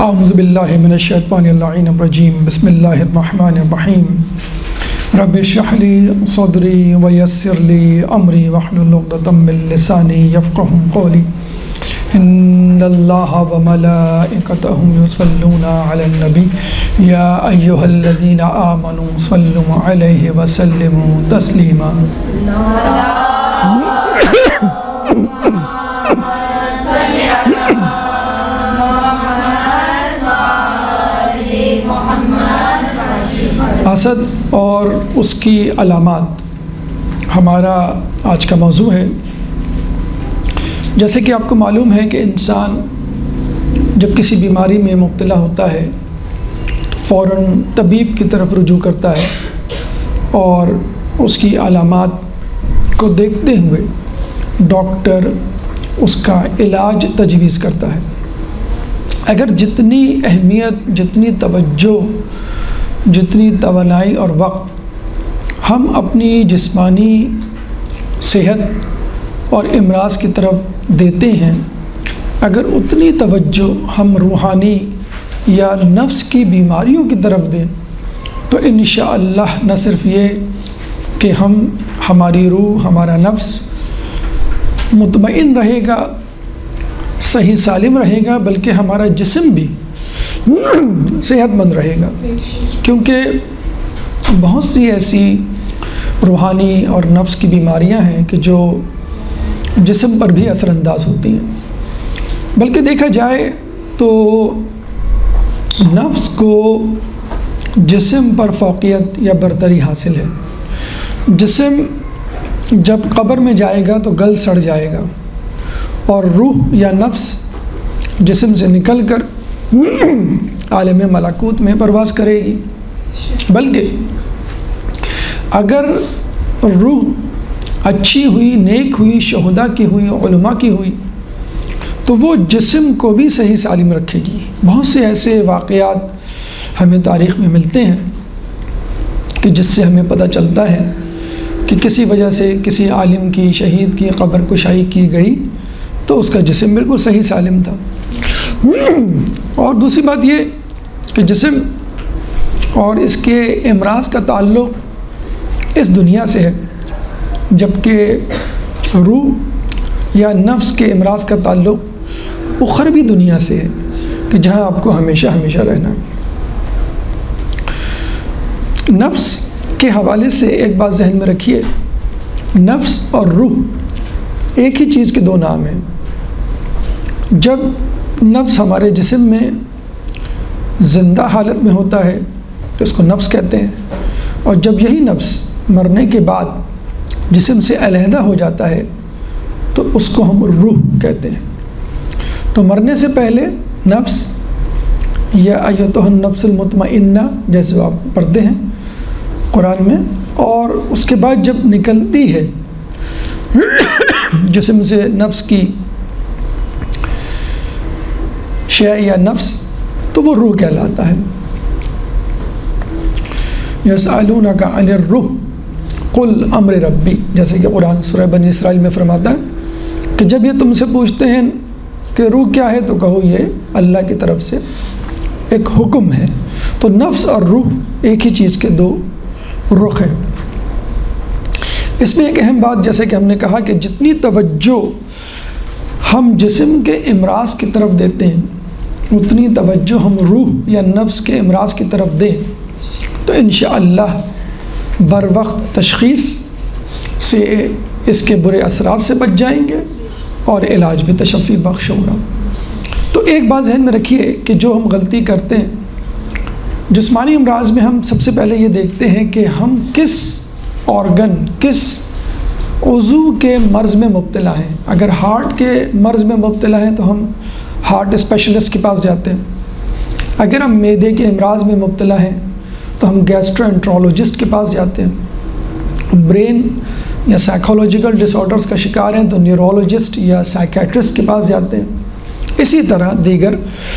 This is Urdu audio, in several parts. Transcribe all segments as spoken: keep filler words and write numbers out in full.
اعوذ باللہ من الشیطان اللعین الرجیم بسم اللہ الرحمن الرحیم رب اشرح لی صدری ویسر لی امری واحلل عقدۃ من لسانی یفقہوا قولی ان اللہ وملائکتہ یصلون علی النبی یا ایہا الذین آمنوا صلوا علیہ وسلموا تسلیما۔ حسد اور اس کی علامات ہمارا آج کا موضوع ہے۔ جیسے کہ آپ کو معلوم ہے کہ انسان جب کسی بیماری میں مبتلا ہوتا ہے تو فوراً طبیب کی طرف رجوع کرتا ہے اور اس کی علامات کو دیکھتے ہوئے ڈاکٹر اس کا علاج تجویز کرتا ہے۔ اگر جتنی اہمیت، جتنی توجہ، جتنی توانائی اور وقت ہم اپنی جسمانی صحت اور امراض کی طرف دیتے ہیں، اگر اتنی توجہ ہم روحانی یا نفس کی بیماریوں کی طرف دیں تو انشاءاللہ نہ صرف یہ کہ ہم ہماری روح، ہمارا نفس مطمئن رہے گا، صحیح سالم رہے گا، بلکہ ہمارا جسم بھی صحت مند رہے گا، کیونکہ بہت سی ایسی روحانی اور نفس کی بیماریاں ہیں کہ جو جسم پر بھی اثر انداز ہوتی ہیں۔ بلکہ دیکھا جائے تو نفس کو جسم پر فوقیت یا برتری حاصل ہے۔ جسم جب قبر میں جائے گا تو گل سڑ جائے گا اور روح یا نفس جسم سے نکل کر عالم ملکوت میں پرواز کرے گی۔ بلکہ اگر روح اچھی ہوئی، نیک ہوئی، شہداء کی ہوئی، علماء کی ہوئی تو وہ جسم کو بھی صحیح سالم رکھے گی۔ بہت سے ایسے واقعات ہمیں تاریخ میں ملتے ہیں کہ جس سے ہمیں پتہ چلتا ہے کہ کسی وجہ سے کسی عالم کی، شہید کی قبر کشائی کی گئی تو اس کا جسم بالکل صحیح سالم تھا۔ اور دوسری بات یہ کہ جسم اور اس کے امراض کا تعلق اس دنیا سے ہے، جبکہ روح یا نفس کے امراض کا تعلق اخروی دنیا سے ہے کہ جہاں آپ کو ہمیشہ ہمیشہ رہنا ہے۔ نفس کے حوالے سے ایک بات ذہن میں رکھیے، نفس اور روح ایک ہی چیز کے دو نام ہیں۔ جب نفس ہمارے جسم میں زندہ حالت میں ہوتا ہے تو اس کو نفس کہتے ہیں، اور جب یہی نفس مرنے کے بعد جسم سے علیحدہ ہو جاتا ہے تو اس کو ہم روح کہتے ہیں۔ تو مرنے سے پہلے نفس یا ایتھا النفس المطمئنہ جیسے آپ پڑھتے ہیں قرآن میں، اور اس کے بعد جب نکلتی ہے جسم سے نفس کی شے یا نفس تو وہ روح کہلاتا ہے۔ یسألونک عن الروح قل امر ربی، جیسے کہ قرآن سورہ بنی اسرائیل میں فرماتا ہے کہ جب یہ تم سے پوچھتے ہیں کہ روح کیا ہے تو کہو یہ اللہ کی طرف سے ایک حکم ہے۔ تو نفس اور روح ایک ہی چیز کے دو رخ ہیں۔ اس میں ایک اہم بات، جیسے کہ ہم نے کہا کہ جتنی توجہ ہم جسم کے امراض کی طرف دیتے ہیں اتنی توجہ ہم روح یا نفس کے امراض کی طرف دیں تو انشاءاللہ بر وقت تشخیص سے اس کے برے اثرات سے بچ جائیں گے اور علاج بھی تشفی بخش ہوگا۔ تو ایک بات ذہن میں رکھیے کہ جو ہم غلطی کرتے ہیں جسمانی امراض میں، ہم سب سے پہلے یہ دیکھتے ہیں کہ ہم کس آرگن، کس عضو کے مرض میں مبتلا ہیں۔ اگر ہارٹ کے مرض میں مبتلا ہیں تو ہم ہارٹ اسپیشلسٹ کے پاس جاتے ہیں۔ اگر ہم معدے کے امراض میں مبتلا ہیں تو ہم گیسٹرو انٹرولوجسٹ کے پاس جاتے ہیں۔ برین یا سائیکولوجیکل ڈس آرڈرز کا شکار ہیں تو نیورولوجسٹ یا سائیکیٹرسٹ کے پاس جاتے ہیں۔ اسی طرح دیگر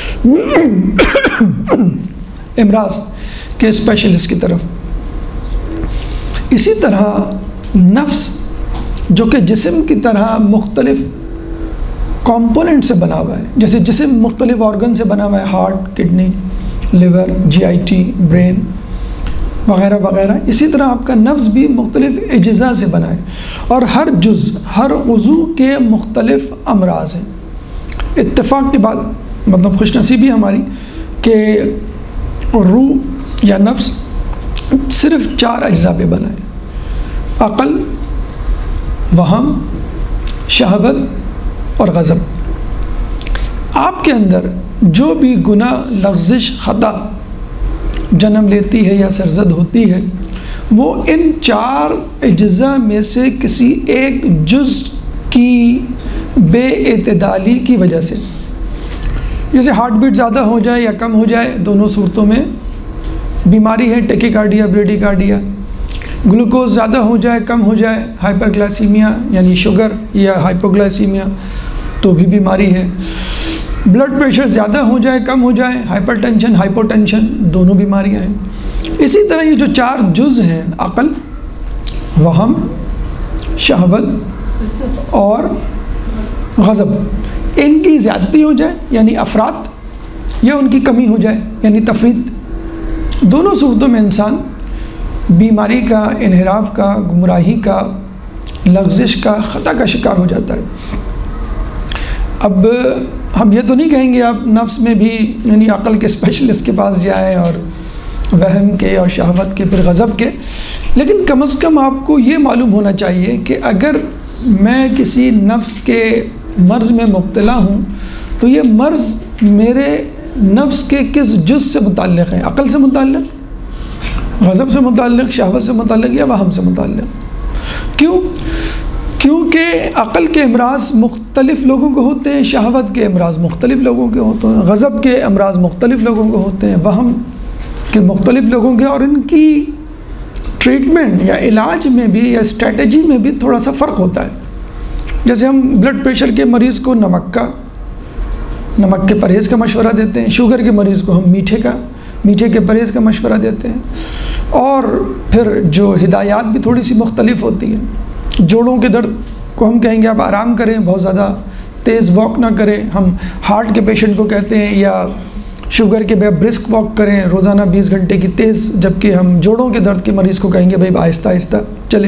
امراض کے اسپیشلسٹ کی طرف۔ اسی طرح نفس جو کہ جسم کی طرح مختلف کمپوننٹ سے بنا ہوا ہے. جیسے جسم مختلف آرگن سے بنا ہوا ہے، heart, kidney, liver, G I T, brain وغیرہ وغیرہ، اسی طرح آپ کا نفس بھی مختلف اجزاء سے بنا ہے، اور ہر جز، ہر عضو کے مختلف امراض ہیں. اتفاق کی بات، مطلب خوش نصیبی ہماری کہ روح یا نفس صرف چار اجزاء پہ بنا ہے: عقل، وہم، شہوت اور غضب. آپ کے اندر جو بھی گناہ، لغزش، خطا جنم لیتی ہے یا سرزد ہوتی ہے، وہ ان چار اجزاء میں سے کسی ایک جز کی بے اعتدالی کی وجہ سے. جیسے ہارٹ بیٹ زیادہ ہو جائے یا کم ہو جائے، دونوں صورتوں میں بیماری ہے، ٹیکی کارڈیا، بریڈی کارڈیا. گلوکوز زیادہ ہو جائے، کم ہو جائے، ہائپر گلائسیمیا یعنی شوگر یا ہائپوگلائسیمیا، تو بھی بیماری ہے. بلڈ پریشر زیادہ ہو جائے، کم ہو جائے، ہائپر ٹینشن، ہائپو ٹینشن، دونوں بیماریاں ہیں. اسی طرح یہ جو چار جز ہیں، عقل، وہم، شہوت اور غضب، ان کی زیادتی ہو جائے یعنی افراط، یا ان کی کمی ہو جائے یعنی تفریط، دونوں صورتوں میں انسان بیماری کا، انحراف کا، گمراہی کا، لغزش کا، خطا کا شکار ہو جاتا ہے. اب ہم یہ تو نہیں کہیں گے آپ نفس میں بھی یعنی عقل کے اسپیشلسٹ کے پاس جائیں اور وہم کے اور شہوت کے، پھر غضب کے، لیکن کم از کم آپ کو یہ معلوم ہونا چاہیے کہ اگر میں کسی نفس کے مرض میں مبتلا ہوں تو یہ مرض میرے نفس کے کس جز سے متعلق ہے؟ عقل سے متعلق، غضب سے متعلق، شہوت سے متعلق یا وہم سے متعلق. کیوں؟ کیونکہ عقل کے امراض مختلف لوگوں کو ہوتے ہیں، شہوت کے امراض مختلف لوگوں کے ہوتے ہیں، غضب کے امراض مختلف لوگوں کو ہوتے ہیں، وہم کے مختلف لوگوں کے، اور ان کی ٹریٹمنٹ یا علاج میں بھی یا اسٹریٹجی میں بھی تھوڑا سا فرق ہوتا ہے. جیسے ہم بلڈ پریشر کے مریض کو نمک کا نمک کے پرہیز کا مشورہ دیتے ہیں، شوگر کے مریض کو ہم میٹھے کا میٹھے کے پرہیز کا مشورہ دیتے ہیں، اور پھر جو ہدایات بھی تھوڑی سی مختلف ہوتی ہیں. جوڑوں کے درد کو ہم کہیں گے آپ آرام کریں، بہت زیادہ تیز واک نہ کریں. ہم ہارٹ کے پیشنٹ کو کہتے ہیں یا شوگر کے بے برسک واک کریں روزانہ بیس گھنٹے کی تیز، جبکہ ہم جوڑوں کے درد کے مریض کو کہیں گے بھائی آہستہ آہستہ چلے.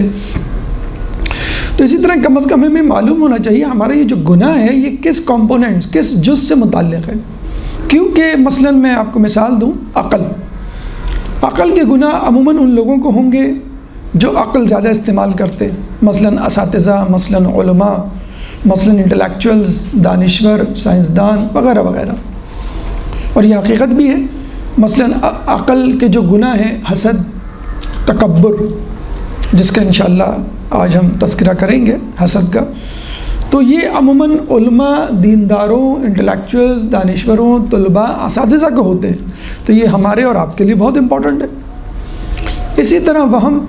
تو اسی طرح کم از کم ہمیں معلوم ہونا چاہیے ہمارا یہ جو گناہ ہے یہ کس کمپوننٹس، کس جز سے متعلق ہے. کیونکہ مثلا میں آپ کو مثال دوں، عقل عقل کے گناہ عموماً ان لوگوں کو ہوں گے جو عقل زیادہ استعمال کرتے ہیں، مثلا اساتذہ، مثلا علماء، مثلا انٹلیکچوئلز، دانشور، سائنسدان وغیرہ وغیرہ. اور یہ حقیقت بھی ہے. مثلا عقل کے جو گناہ ہیں، حسد، تکبر، جس کا انشاءاللہ آج ہم تذکرہ کریں گے حسد کا، تو یہ عموماً علماء، دینداروں، انٹلیکچوئلز، دانشوروں، طلباء، اساتذہ کو ہوتے ہیں. تو یہ ہمارے اور آپ کے لیے بہت امپورٹنٹ ہے. اسی طرح وہم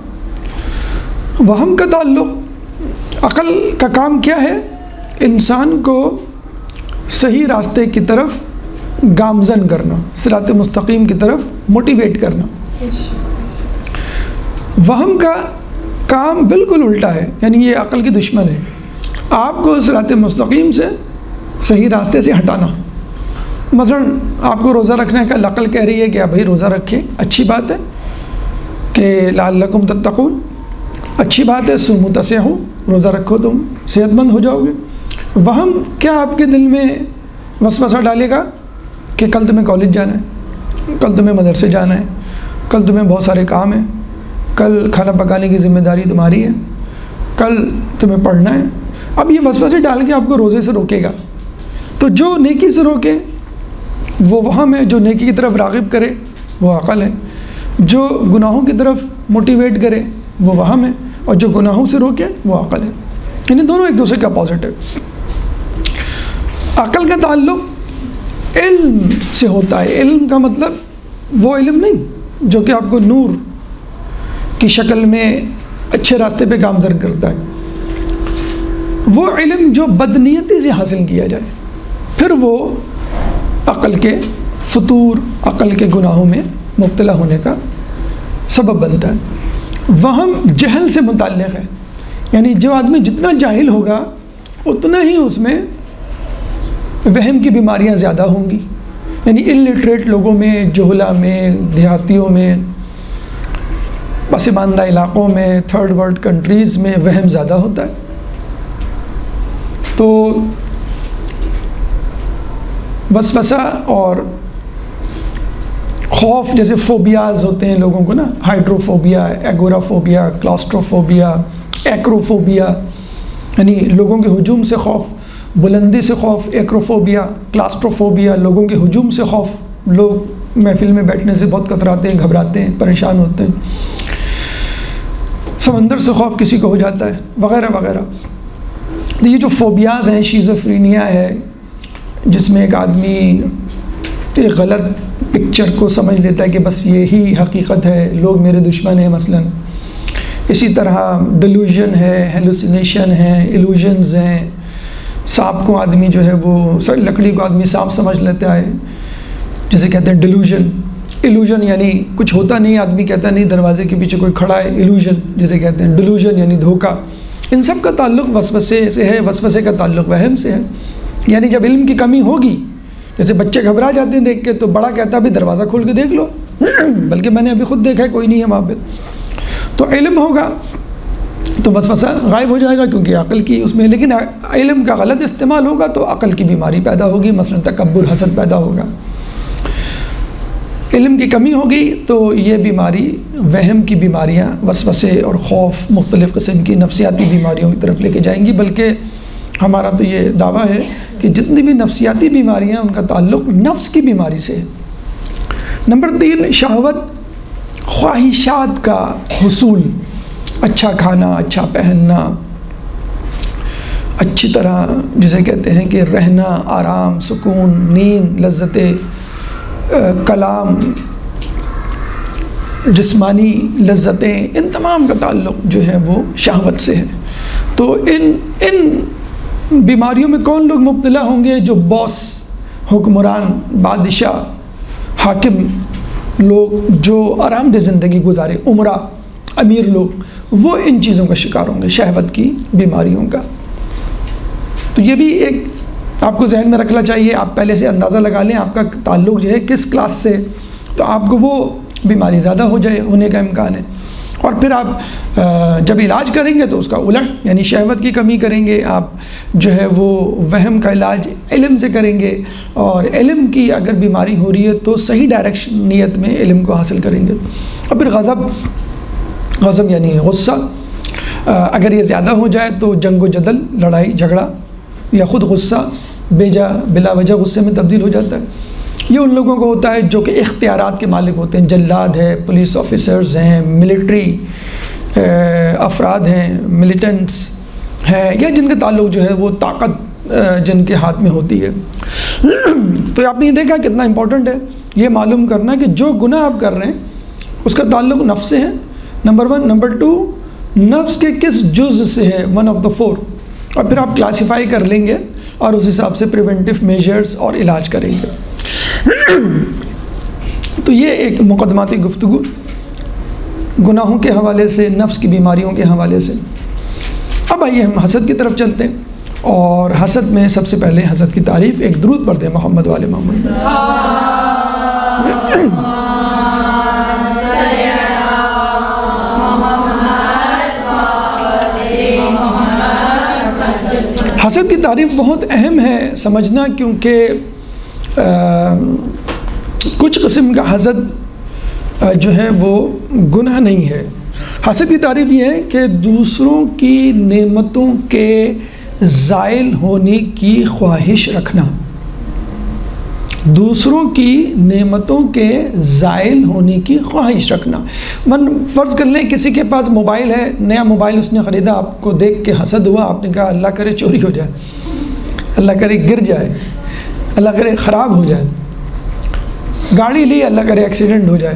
وہم کا تعلق، عقل کا کام کیا ہے؟ انسان کو صحیح راستے کی طرف گامزن کرنا، صراط مستقیم کی طرف موٹیویٹ کرنا. وہم کا کام بالکل الٹا ہے، یعنی یہ عقل کی دشمن ہے. آپ کو صراط مستقیم سے، صحیح راستے سے ہٹانا. مثلا آپ کو روزہ رکھنے کا عقل کہہ رہی ہے کہ آپ بھائی روزہ رکھیں، اچھی بات ہے کہ لعلکم تتقون، اچھی بات ہے، صوموا تصحوا، روزہ رکھو تم صحت مند ہو جاؤ گے. وہم کیا آپ کے دل میں وسوسہ ڈالے گا کہ کل تمہیں کالج جانا ہے، کل تمہیں مدرسے جانا ہے، کل تمہیں بہت سارے کام ہیں، کل کھانا پکانے کی ذمہ داری تمہاری ہے، کل تمہیں پڑھنا ہے. اب یہ وسوسے ڈال کے آپ کو روزے سے روکے گا. تو جو نیکی سے روکے وہ وہم ہے، جو نیکی کی طرف راغب کرے وہ عقل ہے، جو گناہوں کی طرف موٹیویٹ کرے وہ وہم ہے، اور جو گناہوں سے روکے وہ عقل ہے. یعنی دونوں ایک دوسرے کا اپوزٹ ہے. عقل کا تعلق علم سے ہوتا ہے. علم کا مطلب وہ علم نہیں جو کہ آپ کو نور کی شکل میں اچھے راستے پہ گامزن کرتا ہے، وہ علم جو بدنیتی سے حاصل کیا جائے پھر وہ عقل کے فطور، عقل کے گناہوں میں مبتلا ہونے کا سبب بنتا ہے. وہم جہل سے متعلق ہے، یعنی جو آدمی جتنا جاہل ہوگا اتنا ہی اس میں وہم کی بیماریاں زیادہ ہوں گی، یعنی الٹریٹ لوگوں میں، جہلا میں، دیہاتیوں میں، پسماندہ علاقوں میں، تھرڈ ورلڈ کنٹریز میں وہم زیادہ ہوتا ہے۔ تو وسوسہ اور خوف جیسے فوبیاز ہوتے ہیں لوگوں کو نا، ہائیڈروفوبیا، ایگورافوبیا، کلاسٹروفوبیا، ایکروفوبیا، یعنی لوگوں کے ہجوم سے خوف، بلندی سے خوف، ایکروفوبیا، کلاسٹروفوبیا، لوگوں کے ہجوم سے خوف، لوگ محفل میں بیٹھنے سے بہت کتراتے ہیں، گھبراتے ہیں، پریشان ہوتے ہیں، سمندر سے خوف کسی کو ہو جاتا ہے، وغیرہ وغیرہ۔ تو یہ جو فوبیاز ہیں، شیزوفرینیا ہے جس میں ایک آدمی ایک غلط پکچر کو سمجھ لیتا ہے کہ بس یہی حقیقت ہے، لوگ میرے دشمن ہیں مثلاً۔ اسی طرح ڈیلوژن ہے، ہیلوسینیشن ہے، ایلوژنز ہیں، سانپ کو آدمی جو ہے وہ لکڑی کو آدمی سانپ سمجھ لیتا ہے، جسے کہتے ہیں ڈیلوژن۔ ایلوژن یعنی کچھ ہوتا نہیں، آدمی کہتا نہیں دروازے کے پیچھے کوئی کھڑا ہے، ایلوژن جسے کہتے ہیں۔ ڈیلوژن یعنی دھوکہ۔ ان سب کا تعلق وسوسے سے ہے، وسوسے کا تعلق وہم سے ہے۔ یعنی جب علم کی کمی ہوگی، جیسے بچے گھبرا جاتے ہیں دیکھ کے، تو بڑا کہتا ہے بھی دروازہ کھول کے دیکھ لو، بلکہ میں نے ابھی خود دیکھا ہے کوئی نہیں ہے وہاں پہ۔ تو علم ہوگا تو وسوسہ غائب ہو جائے گا، کیونکہ عقل کی اس میں، لیکن علم کا غلط استعمال ہوگا تو عقل کی بیماری پیدا ہوگی، مثلا تکبر، حسد پیدا ہوگا۔ علم کی کمی ہوگی تو یہ بیماری، وہم کی بیماریاں، وسوسے اور خوف مختلف قسم کی نفسیاتی بیماریوں کی طرف لے کے جائیں گی۔ بلکہ ہمارا تو یہ دعویٰ ہے کہ جتنی بھی نفسیاتی بیماریاں ان کا تعلق نفس کی بیماری سے ہے۔ نمبر تین، شہوت، خواہشات کا حصول، اچھا کھانا، اچھا پہننا، اچھی طرح جسے کہتے ہیں کہ رہنا، آرام، سکون، نیند، لذتیں، کلام، جسمانی لذتیں، ان تمام کا تعلق جو ہے وہ شہوت سے ہے۔ تو ان ان بیماریوں میں کون لوگ مبتلا ہوں گے؟ جو باس، حکمران، بادشاہ، حاکم لوگ جو آرام دہ زندگی گزارے، عمرہ، امیر لوگ، وہ ان چیزوں کا شکار ہوں گے، شہوت کی بیماریوں کا۔ تو یہ بھی ایک آپ کو ذہن میں رکھنا چاہیے، آپ پہلے سے اندازہ لگا لیں آپ کا تعلق جو ہے کس کلاس سے، تو آپ کو وہ بیماری زیادہ ہو جائے ہونے کا امکان ہے۔ اور پھر آپ جب علاج کریں گے تو اس کا الٹ، یعنی شہوت کی کمی کریں گے، آپ جو ہے وہ وہم کا علاج علم سے کریں گے، اور علم کی اگر بیماری ہو رہی ہے تو صحیح ڈائریکشن نیت میں علم کو حاصل کریں گے۔ اور پھر غضب، غضب یعنی غصہ، اگر یہ زیادہ ہو جائے تو جنگ و جدل، لڑائی جھگڑا، یا خود غصہ بے جا بلا وجہ غصے میں تبدیل ہو جاتا ہے۔ یہ ان لوگوں کو ہوتا ہے جو کہ اختیارات کے مالک ہوتے ہیں، جلاد ہے، پولیس آفیسرز ہیں، ملٹری افراد ہیں، ملیٹنٹس ہیں، یا جن کا تعلق جو ہے وہ طاقت جن کے ہاتھ میں ہوتی ہے۔ تو آپ نے یہ دیکھا کتنا امپورٹنٹ ہے یہ معلوم کرنا کہ جو گناہ آپ کر رہے ہیں اس کا تعلق نفس سے ہے، نمبر ون۔ نمبر ٹو، نفس کے کس جز سے ہے، ون آف دا فور، اور پھر آپ کلاسیفائی کر لیں گے اور اس حساب سے پریونٹیو میجرز اور علاج کریں گے۔ تو یہ ایک مقدماتی گفتگو گناہوں کے حوالے سے، نفس کی بیماریوں کے حوالے سے۔ اب آئیے ہم حسد کی طرف چلتے ہیں، اور حسد میں سب سے پہلے حسد کی تعریف ایک درود پڑھتے ہیں محمد والے محمد۔ حسد کی تعریف بہت اہم ہے سمجھنا، کیونکہ کچھ قسم کا حسد جو ہے وہ گناہ نہیں ہے۔ حسد کی تعریف یہ ہے کہ دوسروں کی نعمتوں کے زائل ہونے کی خواہش رکھنا، دوسروں کی نعمتوں کے زائل ہونے کی خواہش رکھنا۔ من فرض کر لیں کسی کے پاس موبائل ہے، نیا موبائل اس نے خریدا، آپ کو دیکھ کے حسد ہوا، آپ نے کہا اللہ کرے چوری ہو جائے، اللہ کرے گر جائے، اللہ کرے خراب ہو جائے، گاڑی لی اللہ کرے ایکسیڈنٹ ہو جائے،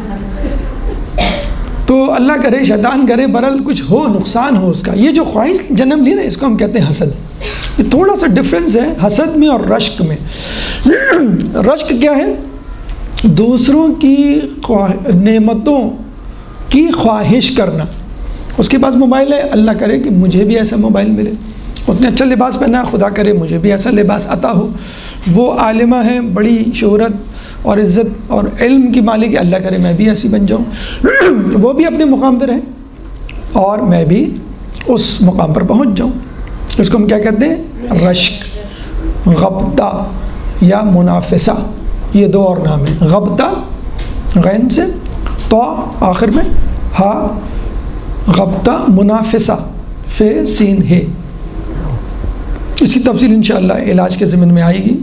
تو اللہ کرے، شیطان کرے، برل کچھ ہو، نقصان ہو اس کا، یہ جو خواہش جنم لی نا، اس کو ہم کہتے ہیں حسد۔ یہ تھوڑا سا ڈفرینس ہے حسد میں اور رشک میں۔ رشک کیا ہے؟ دوسروں کی نعمتوں کی خواہش کرنا۔ اس کے پاس موبائل ہے، اللہ کرے کہ مجھے بھی ایسا موبائل ملے، اس نے اچھا لباس پہنا، خدا کرے مجھے بھی ایسا لباس عطا ہو۔ وہ عالمہ ہیں، بڑی شہرت اور عزت اور علم کی مالک ہے، اللہ کرے میں بھی ایسی بن جاؤں، وہ بھی اپنے مقام پہ رہیں اور میں بھی اس مقام پر پہنچ جاؤں۔ اس کو ہم کیا کہتے ہیں؟ رشک، غبطہ یا منافسہ، یہ دو اور نام ہیں۔ غبطہ غین سے، تو آخر میں ہا، غبطہ منافسہ فے سین ہے۔ اس کی تفصیل انشاءاللہ علاج کے ضمن میں آئے گی۔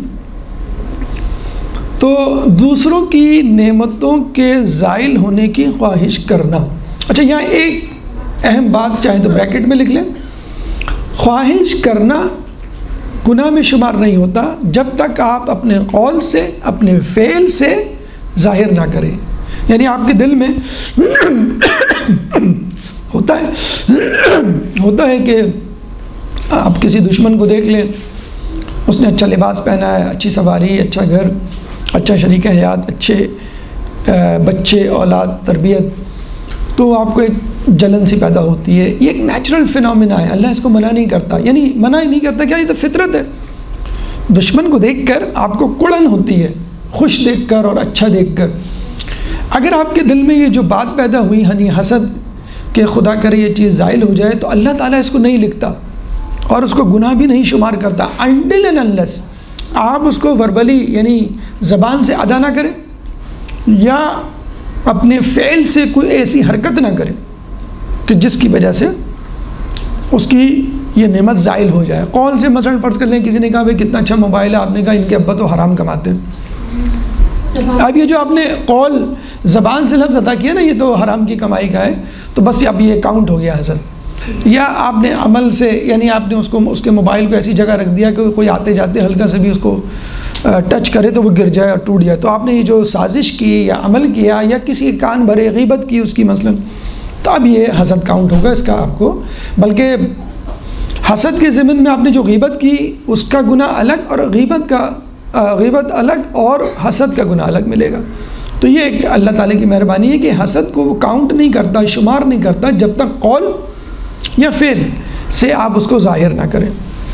تو دوسروں کی نعمتوں کے زائل ہونے کی خواہش کرنا۔ اچھا یہاں ایک اہم بات چاہیں تو بریکٹ میں لکھ لیں، خواہش کرنا گناہ میں شمار نہیں ہوتا جب تک آپ اپنے قول سے، اپنے فعل سے ظاہر نہ کریں۔ یعنی آپ کے دل میں ہوتا ہے ہوتا ہے کہ آپ کسی دشمن کو دیکھ لیں، اس نے اچھا لباس پہنا ہے، اچھی سواری، اچھا گھر، اچھا شریک حیات، اچھے بچے، اولاد، تربیت، تو آپ کو ایک جلن سی پیدا ہوتی ہے۔ یہ ایک نیچرل فینومینا ہے، اللہ اس کو منع نہیں کرتا، یعنی منع ہی نہیں کرتا، کیا یہ تو فطرت ہے۔ دشمن کو دیکھ کر آپ کو کڑن ہوتی ہے، خوش دیکھ کر اور اچھا دیکھ کر۔ اگر آپ کے دل میں یہ جو بات پیدا ہوئی یعنی حسد کہ خدا کرے یہ چیز زائل ہو جائے، تو اللہ تعالیٰ اس کو نہیں لکھتا اور اس کو گناہ بھی نہیں شمار کرتا until and unless آپ اس کو وربلی یعنی زبان سے ادا نہ کریں یا اپنے فعل سے کوئی ایسی حرکت نہ کریں کہ جس کی وجہ سے اس کی یہ نعمت زائل ہو جائے۔ قول سے مثلا فرض کر لیں کسی نے کہا بھائی کتنا اچھا موبائل ہے، آپ نے کہا ان کے ابا تو حرام کماتے ہیں۔ اب یہ جو آپ نے قول زبان سے لفظ ادا کیا نا یہ تو حرام کی کمائی کا ہے، تو بس اب یہ کاؤنٹ ہو گیا حسد۔ یا آپ نے عمل سے یعنی آپ نے اس کو اس کے موبائل کو ایسی جگہ رکھ دیا کہ کوئی آتے جاتے ہلکا سے بھی اس کو ٹچ کرے تو وہ گر جائے اور ٹوٹ جائے، تو آپ نے یہ جو سازش کی یا عمل کیا یا کسی کان بھرے غیبت کی اس کی مثلا، تو اب یہ حسد کاؤنٹ ہوگا اس کا آپ کو۔ بلکہ حسد کے ضمن میں آپ نے جو غیبت کی اس کا گناہ الگ اور غیبت کا غیبت الگ اور حسد کا گناہ الگ ملے گا۔ تو یہ ایک اللہ تعالیٰ کی مہربانی ہے کہ حسد کو وہ کاؤنٹ نہیں کرتا، شمار نہیں کرتا جب تک قول یا فعل سے آپ اس کو ظاہر نہ کریں۔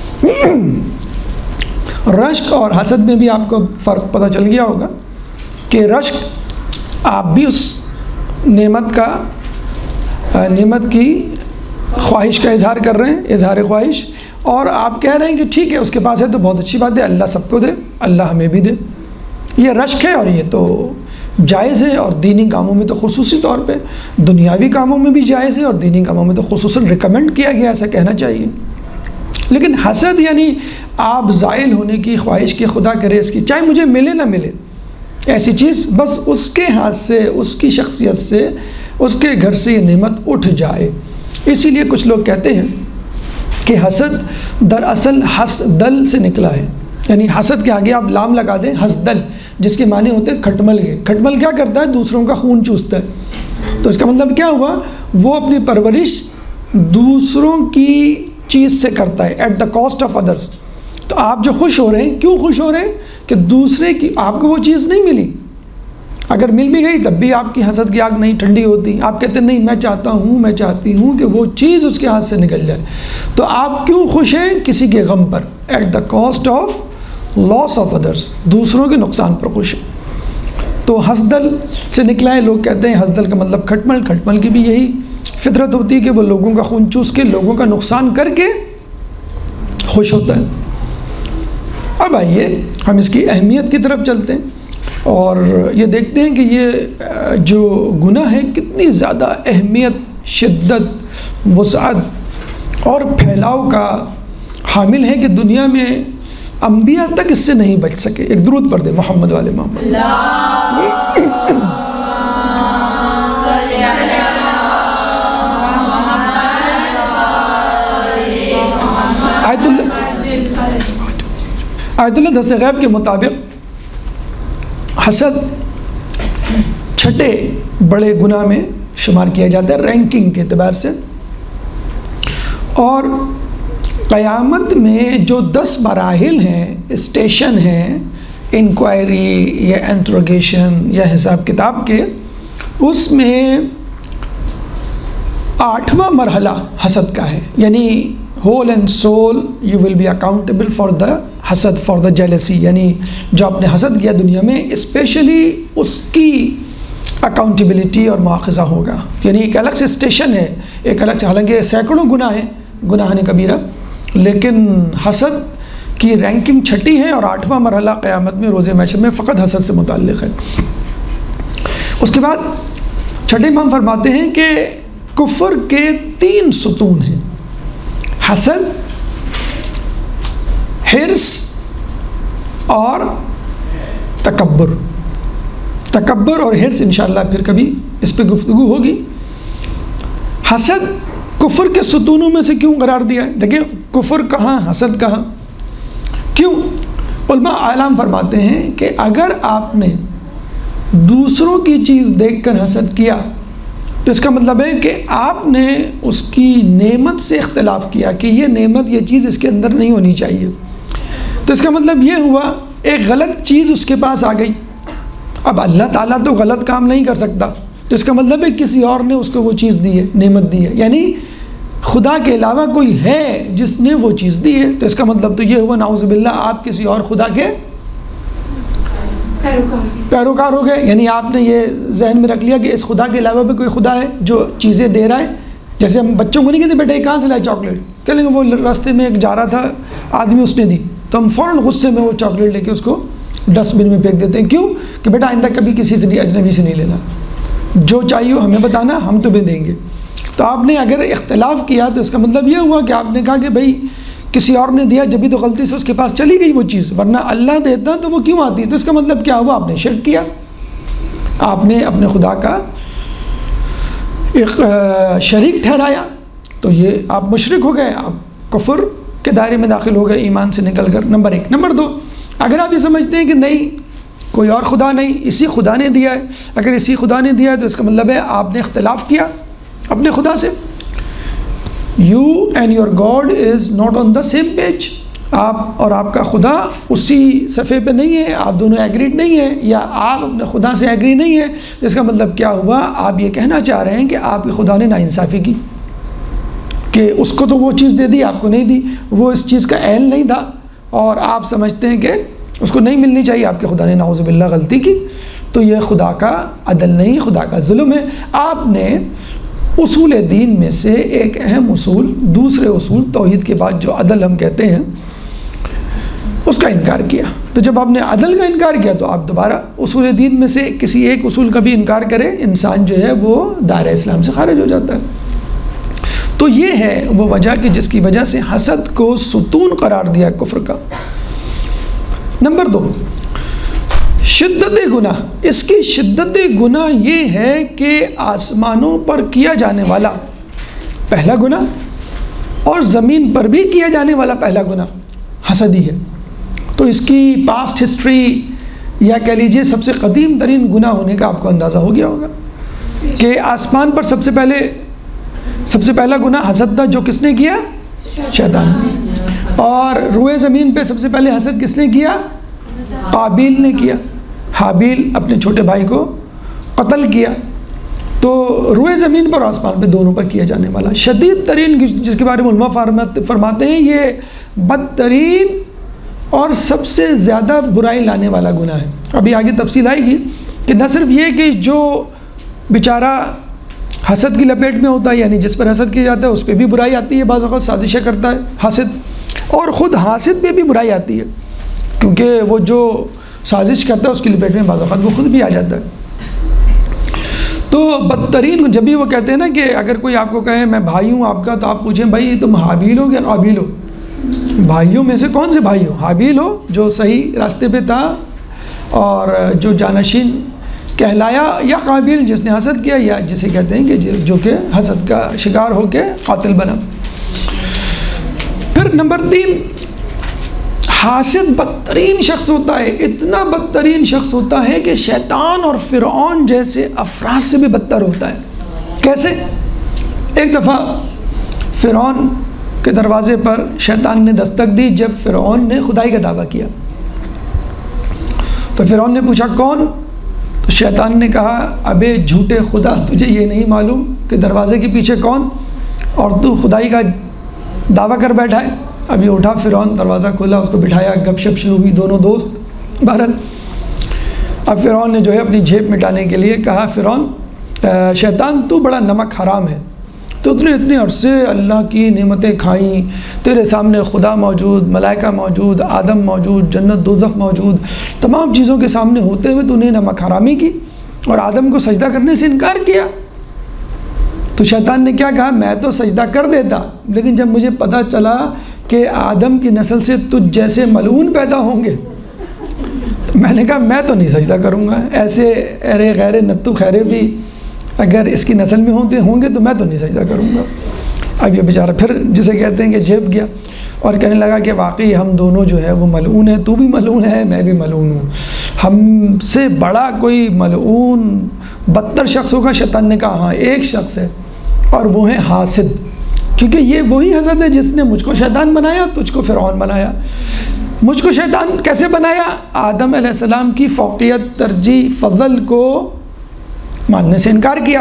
رشک اور حسد میں بھی آپ کو فرق پتہ چل گیا ہوگا کہ رشک آپ بھی اس نعمت کا نعمت کی خواہش کا اظہار کر رہے ہیں، اظہار خواہش، اور آپ کہہ رہے ہیں کہ ٹھیک ہے اس کے پاس ہے تو بہت اچھی بات ہے، اللہ سب کو دے، اللہ ہمیں بھی دے۔ یہ رشک ہے اور یہ تو جائز ہے، اور دینی کاموں میں تو خصوصی طور پہ، دنیاوی کاموں میں بھی جائز ہے اور دینی کاموں میں تو خصوصاً ریکمنڈ کیا گیا، ایسا کہنا چاہیے۔ لیکن حسد یعنی آپ زائل ہونے کی خواہش کہ خدا کرے اس کی چاہے مجھے ملے نہ ملے ایسی چیز، بس اس کے ہاتھ سے، اس کی شخصیت سے، اس کے گھر سے یہ نعمت اٹھ جائے۔ اسی لیے کچھ لوگ کہتے ہیں کہ حسد دراصل حسدل سے نکلا ہے، یعنی حسد کے آگے آپ لام لگا دیں حسدل، جس کے معنی ہوتے ہیں کھٹمل کے۔ کھٹمل کیا کرتا ہے؟ دوسروں کا خون چوستا ہے۔ تو اس کا مطلب کیا ہوا؟ وہ اپنی پرورش دوسروں کی چیز سے کرتا ہے، at the cost of others. تو آپ جو خوش ہو رہے ہیں، کیوں خوش ہو رہے ہیں؟ کہ دوسرے کی آپ کو وہ چیز نہیں ملی، اگر مل بھی گئی تب بھی آپ کی حسد کی آگ نہیں ٹھنڈی ہوتی، آپ کہتے ہیں نہیں میں چاہتا ہوں میں چاہتی ہوں کہ وہ چیز اس کے ہاتھ سے نکل جائے۔ تو آپ کیوں خوش ہیں؟ کسی کے غم پر، at the cost of loss of others, دوسروں کے نقصان پر خوش ہیں۔ تو حسدل سے نکلا ہے، لوگ کہتے ہیں حسدل کا مطلب کھٹمل۔ کھٹمل کی بھی یہی فطرت ہوتی ہے کہ وہ لوگوں کا خون چوس کے، لوگوں کا نقصان کر کے خوش ہوتا ہے۔ اب آئیے ہم اس کی اہمیت کی طرف چلتے ہیں اور یہ دیکھتے ہیں کہ یہ جو گناہ ہے کتنی زیادہ اہمیت، شدت، وسعت اور پھیلاؤ کا حامل ہے کہ دنیا میں انبیاء تک اس سے نہیں بچ سکے۔ ایک درود پڑھ دیں محمد والے محمد۔ آیت اللہ آیت اللہ دست غیب کے مطابق حسد چھٹے بڑے گناہ میں شمار کیا جاتا ہے رینکنگ کے اعتبار سے، اور قیامت میں جو دس مراحل ہیں، اسٹیشن ہیں، انکوائری یا انٹروگیشن یا حساب کتاب کے، اس میں آٹھواں مرحلہ حسد کا ہے، یعنی whole and soul you will be accountable for the حسد, for the jealousy. یعنی جو آپ نے حسد کیا دنیا میں اسپیشلی اس کی اکاؤنٹیبلٹی اور مواخذہ ہوگا. یعنی ایک الگ سے اسٹیشن ہے, ایک الگ سے, حالانکہ سینکڑوں گناہ ہیں گناہان کبیرہ, لیکن حسد کی رینکنگ چھٹی ہے اور آٹھواں مرحلہ قیامت میں روز محشر میں فقط حسد سے متعلق ہے. اس کے بعد چھٹے امام فرماتے ہیں کہ کفر کے تین ستون ہیں, حسد, حرص اور تکبر. تکبر اور حرص انشاءاللہ پھر کبھی اس پہ گفتگو ہوگی. حسد کفر کے ستونوں میں سے کیوں قرار دیا ہے؟ دیکھیں کفر کہاں, حسد کہاں, کیوں؟ علماء اعلام فرماتے ہیں کہ اگر آپ نے دوسروں کی چیز دیکھ کر حسد کیا تو اس کا مطلب ہے کہ آپ نے اس کی نعمت سے اختلاف کیا کہ یہ نعمت, یہ چیز اس کے اندر نہیں ہونی چاہیے. تو اس کا مطلب یہ ہوا ایک غلط چیز اس کے پاس آ گئی. اب اللہ تعالیٰ تو غلط کام نہیں کر سکتا, تو اس کا مطلب ہے کسی اور نے اس کو وہ چیز دی ہے, نعمت دی ہے. یعنی خدا کے علاوہ کوئی ہے جس نے وہ چیز دی ہے. تو اس کا مطلب تو یہ ہوا نعوذ باللہ آپ کسی اور خدا کے پیروکار ہو گئے. یعنی آپ نے یہ ذہن میں رکھ لیا کہ اس خدا کے علاوہ بھی کوئی خدا ہے جو چیزیں دے رہا ہے. جیسے ہم بچوں کو نہیں کہتے بیٹا کہاں سے لائے چاکلیٹ, کہہ لیں گے وہ راستے میں ایک جا رہا تھا آدمی اس نے دی, تو ہم فوراً غصے میں وہ چاکلیٹ لے کے اس کو ڈسٹ بن میں پھینک دیتے ہیں. کیوں؟ کہ بیٹا آئندہ کبھی کسی سے نہیں, اجنبی سے نہیں لینا, جو چاہیے ہو ہمیں بتانا, ہم تمہیں دیں گے. تو آپ نے اگر اختلاف کیا تو اس کا مطلب یہ ہوا کہ آپ نے کہا کہ بھائی کسی اور نے دیا, جبھی تو غلطی سے اس کے پاس چلی گئی وہ چیز, ورنہ اللہ دیتا تو وہ کیوں آتی. تو اس کا مطلب کیا ہوا, آپ نے شرک کیا, آپ نے اپنے خدا کا ایک شریک ٹھہرایا, تو یہ آپ مشرک ہو گئے, آپ کفر کے دائرے میں داخل ہو گئے ایمان سے نکل کر. نمبر ایک. نمبر دو, اگر آپ یہ سمجھتے ہیں کہ نہیں کوئی اور خدا نہیں, اسی خدا نے دیا ہے, اگر اسی خدا نے دیا ہے تو اس کا مطلب ہے آپ نے اختلاف کیا اپنے خدا سے. You and your God is not on the same page. آپ اور آپ کا خدا اسی صفحے پہ نہیں ہے, آپ دونوں ایگریڈ نہیں ہیں, یا آپ اپنے خدا سے ایگری نہیں ہیں. اس کا مطلب کیا ہوا, آپ یہ کہنا چاہ رہے ہیں کہ آپ کے خدا نے ناانصافی کی, کہ اس کو تو وہ چیز دے دی آپ کو نہیں دی, وہ اس چیز کا اہل نہیں تھا, اور آپ سمجھتے ہیں کہ اس کو نہیں ملنی چاہیے, آپ کے خدا نے نعوذ باللہ غلطی کی. تو یہ خدا کا عدل نہیں, خدا کا ظلم ہے. آپ نے اصول دین میں سے ایک اہم اصول, دوسرے اصول توحید کے بعد جو عدل ہم کہتے ہیں, اس کا انکار کیا. تو جب آپ نے عدل کا انکار کیا تو آپ دوبارہ اصول دین میں سے کسی ایک اصول کا بھی انکار کریں, انسان جو ہے وہ دائرہ اسلام سے خارج ہو جاتا ہے. تو یہ ہے وہ وجہ کہ جس کی وجہ سے حسد کو ستون قرار دیا کفر کا. نمبر دو, شدت گناہ. اس کی شدت گناہ یہ ہے کہ آسمانوں پر کیا جانے والا پہلا گناہ اور زمین پر بھی کیا جانے والا پہلا گناہ حسد ہی ہے. تو اس کی پاسٹ ہسٹری یا کہہ لیجیے سب سے قدیم ترین گناہ ہونے کا آپ کو اندازہ ہو گیا ہوگا کہ آسمان پر سب سے پہلے سب سے پہلا گناہ حسد تھا, جو کس نے کیا؟ شیطان نے. اور روئے زمین پہ سب سے پہلے حسد کس نے کیا؟ قابیل نے کیا. حابیل اپنے چھوٹے بھائی کو قتل کیا. تو روئے زمین پر اور آسمان پہ دونوں پر کیا جانے والا شدید ترین, جس کے بارے میں علماء فرماتے ہیں یہ بدترین اور سب سے زیادہ برائی لانے والا گناہ ہے. ابھی آگے تفصیل آئے گی کہ نہ صرف یہ کہ جو بیچارہ حسد کی لپیٹ میں ہوتا ہے, یعنی جس پر حسد کیا جاتا ہے اس پہ بھی برائی آتی ہے, بعض اوقات سازشیں کرتا ہے حاسد, اور خود حاسد پہ بھی برائی آتی ہے, کیونکہ وہ جو سازش کرتا ہے اس کی لپیٹ میں بعض اوقات وہ خود بھی آ جاتا ہے. تو بدترین, جب بھی وہ کہتے ہیں نا کہ اگر کوئی آپ کو کہے میں بھائی ہوں آپ کا, تو آپ پوچھیں بھائی تم حابیل ہو یا قابیل ہو؟ بھائیوں میں سے کون سے بھائی ہو؟ حابیل ہو جو صحیح راستے پہ تھا اور جو جانشین کہلایا, یا قابیل جس نے حسد کیا, یا جسے کہتے ہیں کہ جو کہ حسد کا شکار ہو کے قاتل بنا. پھر نمبر تین, حاسد بدترین شخص ہوتا ہے, اتنا بدترین شخص ہوتا ہے کہ شیطان اور فرعون جیسے افراد سے بھی بدتر ہوتا ہے. کیسے؟ ایک دفعہ فرعون کے دروازے پر شیطان نے دستک دی جب فرعون نے خدائی کا دعویٰ کیا. تو فرعون نے پوچھا کون؟ تو شیطان نے کہا ابے جھوٹے خدا, تجھے یہ نہیں معلوم کہ دروازے کے پیچھے کون, اور تو خدائی کا دعویٰ کر بیٹھا ہے. اب یہ اٹھا فرعون، دروازہ کھولا، اس کو بٹھایا، گپ شپ شروع ہوئی، دونوں دوست. بہرحال اب فرعون نے جو ہے اپنی جھیپ مٹانے کے لیے کہا، فرعون شیطان تو بڑا نمک حرام ہے، تو نے اتنے عرصے اللہ کی نعمتیں کھائیں، تیرے سامنے خدا موجود، ملائکہ موجود، آدم موجود، جنت دوزخ موجود، تمام چیزوں کے سامنے ہوتے ہوئے تو نے نمک حرامی کی اور آدم کو سجدہ کرنے سے انکار کیا. تو شیطان نے کیا کہا، میں تو سجدہ کر دیتا، لیکن جب مجھے پتہ چلا کہ آدم کی نسل سے تجھ جیسے ملعون پیدا ہوں گے، میں نے کہا میں تو نہیں سجدہ کروں گا. ایسے ارے غیر نتو خیرے بھی اگر اس کی نسل میں ہوتے ہوں گے تو میں تو نہیں سجدہ کروں گا. اب یہ بیچارہ پھر جسے کہتے ہیں کہ جھپ گیا اور کہنے لگا کہ واقعی ہم دونوں جو ہے وہ ملعون ہیں، تو بھی ملعون ہے، میں بھی ملعون ہوں. ہم سے بڑا کوئی ملعون بدتر شخص ہوگا؟ شیطان نے کہا ہاں ایک شخص ہے، اور وہ ہے حاسد، کیونکہ یہ وہی حسد ہے جس نے مجھ کو شیطان بنایا، تجھ کو فرعون بنایا. مجھ کو شیطان کیسے بنایا؟ آدم علیہ السلام کی فوقیت، ترجیح، فضل کو ماننے سے انکار کیا.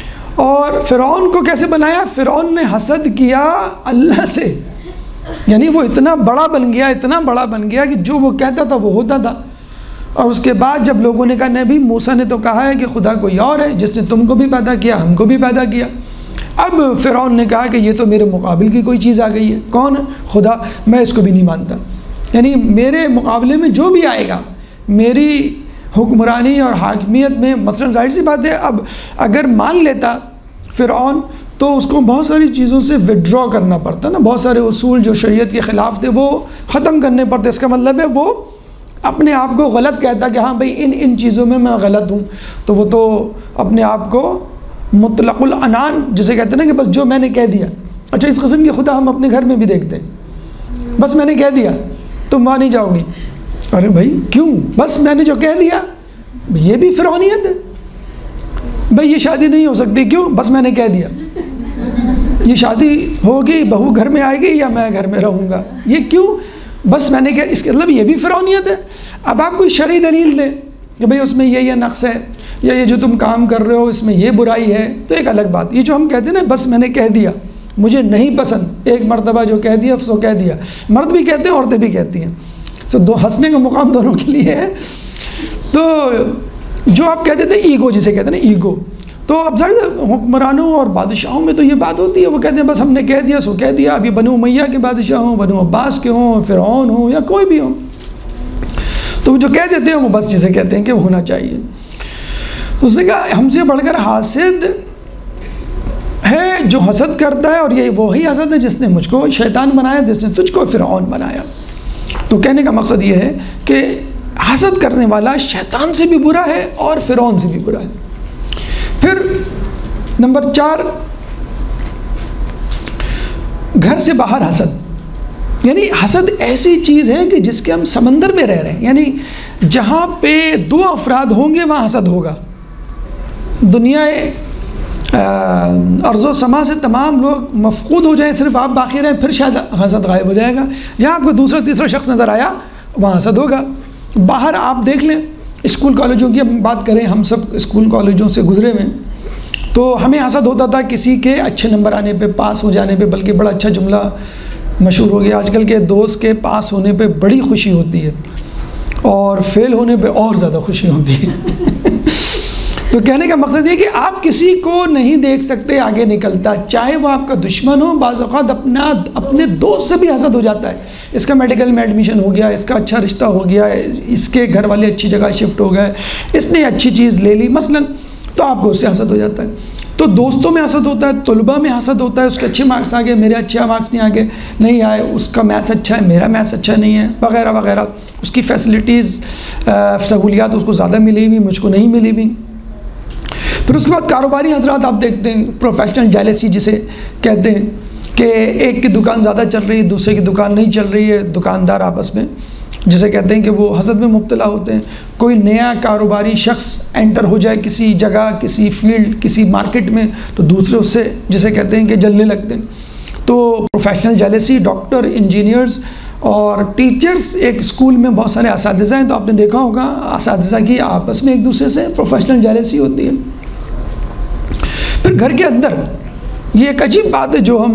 اور فرعون کو کیسے بنایا؟ فرعون نے حسد کیا اللہ سے، یعنی وہ اتنا بڑا بن گیا، اتنا بڑا بن گیا کہ جو وہ کہتا تھا وہ ہوتا تھا. اور اس کے بعد جب لوگوں نے کہا نبی موسیٰ نے تو کہا ہے کہ خدا کوئی اور ہے جس نے تم کو بھی پیدا کیا، ہم کو بھی پیدا کیا. اب فرعون نے کہا کہ یہ تو میرے مقابل کی کوئی چیز آ گئی ہے. کون؟ خدا. میں اس کو بھی نہیں مانتا، یعنی میرے مقابلے میں جو بھی آئے گا، میری حکمرانی اور حاکمیت میں مثلاً ظاہر سی بات ہے اب اگر مان لیتا فرعون تو اس کو بہت ساری چیزوں سے وڈرا کرنا پڑتا نا، بہت سارے اصول جو شریعت کے خلاف تھے وہ ختم کرنے پڑتے. اس کا مطلب ہے وہ اپنے آپ کو غلط کہتا کہ ہاں بھئی ان ان چیزوں میں میں غلط ہوں، تو وہ تو اپنے آپ کو مطلق العنان جسے کہتے ہیں نا کہ بس جو میں نے کہہ دیا. اچھا اس قسم کی خدا ہم اپنے گھر میں بھی دیکھتے ہیں، بس میں نے کہہ دیا تم وہاں نہیں جاؤ گی. ارے بھائی کیوں؟ بس میں نے جو کہہ دیا. یہ بھی فرعونیت ہے. بھائی یہ شادی نہیں ہو سکتی، کیوں؟ بس میں نے کہہ دیا. یہ شادی ہوگی، بہو گھر میں آئے گی یا میں گھر میں رہوں گا، یہ کیوں؟ بس میں نے کہا. اس کے مطلب یہ بھی فرعونیت ہے. اب آپ کوئی شرعی دلیل دیں کہ بھئی اس میں یہ یہ نقص ہے، یا یہ جو تم کام کر رہے ہو اس میں یہ برائی ہے، تو ایک الگ بات. یہ جو ہم کہتے ہیں نا بس میں نے کہہ دیا، مجھے نہیں پسند، ایک مرتبہ جو کہہ دیا سو کہہ دیا. مرد بھی کہتے ہیں، عورتیں بھی کہتی ہیں، تو دو ہنسنے کا مقام دونوں کے لیے ہے. تو جو آپ کہتے تھے ایگو جسے کہتے ہیں نا ایگو، تو اب ظاہر حکمرانوں اور بادشاہوں میں تو یہ بات ہوتی ہے، وہ کہتے ہیں بس ہم نے کہہ دیا سو کہہ دیا. اب یہ بنو امیہ کے بادشاہ ہوں، بنو عباس کے ہوں، فرعون ہوں یا کوئی بھی ہوں، تو وہ جو کہہ دیتے ہیں وہ بس جسے کہتے ہیں کہ وہ ہونا چاہیے. تو اس نے کہا ہم سے بڑھ کر حاسد ہے جو حسد کرتا ہے، اور یہ وہی حسد ہے جس نے مجھ کو شیطان بنایا، جس نے تجھ کو فرعون بنایا. تو کہنے کا مقصد یہ ہے کہ حسد کرنے والا شیطان سے بھی برا ہے اور فرعون سے بھی برا ہے. پھر نمبر چار، گھر سے باہر حسد، یعنی حسد ایسی چیز ہے کہ جس کے ہم سمندر میں رہ رہے ہیں، یعنی جہاں پہ دو افراد ہوں گے وہاں حسد ہوگا. دنیا ارض و سما سے تمام لوگ مفقود ہو جائیں، صرف آپ باقی رہیں، پھر شاید حسد غائب ہو جائے گا. جہاں آپ کو دوسرا تیسرا شخص نظر آیا وہاں حسد ہوگا. باہر آپ دیکھ لیں، اسکول کالجوں کی ہم بات کریں، ہم سب اسکول کالجوں سے گزرے ہوئے، تو ہمیں حسد ہوتا تھا کسی کے اچھے نمبر آنے پہ، پاس ہو جانے پہ. بلکہ بڑا اچھا جملہ مشہور ہو گیا آج کل کے دوست کے پاس ہونے پہ بڑی خوشی ہوتی ہے اور فیل ہونے پہ اور زیادہ خوشی ہوتی ہے. تو کہنے کا مقصد یہ کہ آپ کسی کو نہیں دیکھ سکتے آگے نکلتا، چاہے وہ آپ کا دشمن ہو. بعض اوقات اپنا اپنے دوست سے بھی حسد ہو جاتا ہے. اس کا میڈیکل میں ایڈمیشن ہو گیا، اس کا اچھا رشتہ ہو گیا، اس کے گھر والے اچھی جگہ شفٹ ہو گئے، اس نے اچھی چیز لے لی مثلا، تو آپ کو اس سے حسد ہو جاتا ہے. تو دوستوں میں حسد ہوتا ہے، طلباء میں حسد ہوتا ہے، اس کے اچھے مارکس آ گئے، میرے اچھے مارکس نہیں آگے نہیں آئے، اس کا میتھس اچھا ہے، میرا میتھس اچھا نہیں ہے، وغیرہ وغیرہ. اس کی فیسلٹیز سہولیات اس کو زیادہ ملی ہوئی، مجھ کو نہیں ملی ہوئی. پھر اس کے بعد کاروباری حضرات آپ دیکھتے ہیں، پروفیشنل جیلسی جسے کہتے ہیں کہ ایک کی دکان زیادہ چل رہی ہے، دوسرے کی دکان نہیں چل رہی ہے، دکاندار آپس میں جسے کہتے ہیں کہ وہ حسد میں مبتلا ہوتے ہیں. کوئی نیا کاروباری شخص انٹر ہو جائے کسی جگہ، کسی فیلڈ، کسی مارکیٹ میں، تو دوسرے اس سے جسے کہتے ہیں کہ جلنے لگتے ہیں. تو پروفیشنل جیلسی، ڈاکٹر، انجینئرز اور ٹیچرز، ایک اسکول میں بہت سارے اساتذہ ہیں تو آپ نے دیکھا ہوگا اساتذہ کی آپس میں ایک دوسرے سے پروفیشنل جیلسی ہوتی ہے. پھر گھر کے اندر یہ ایک عجیب بات ہے جو ہم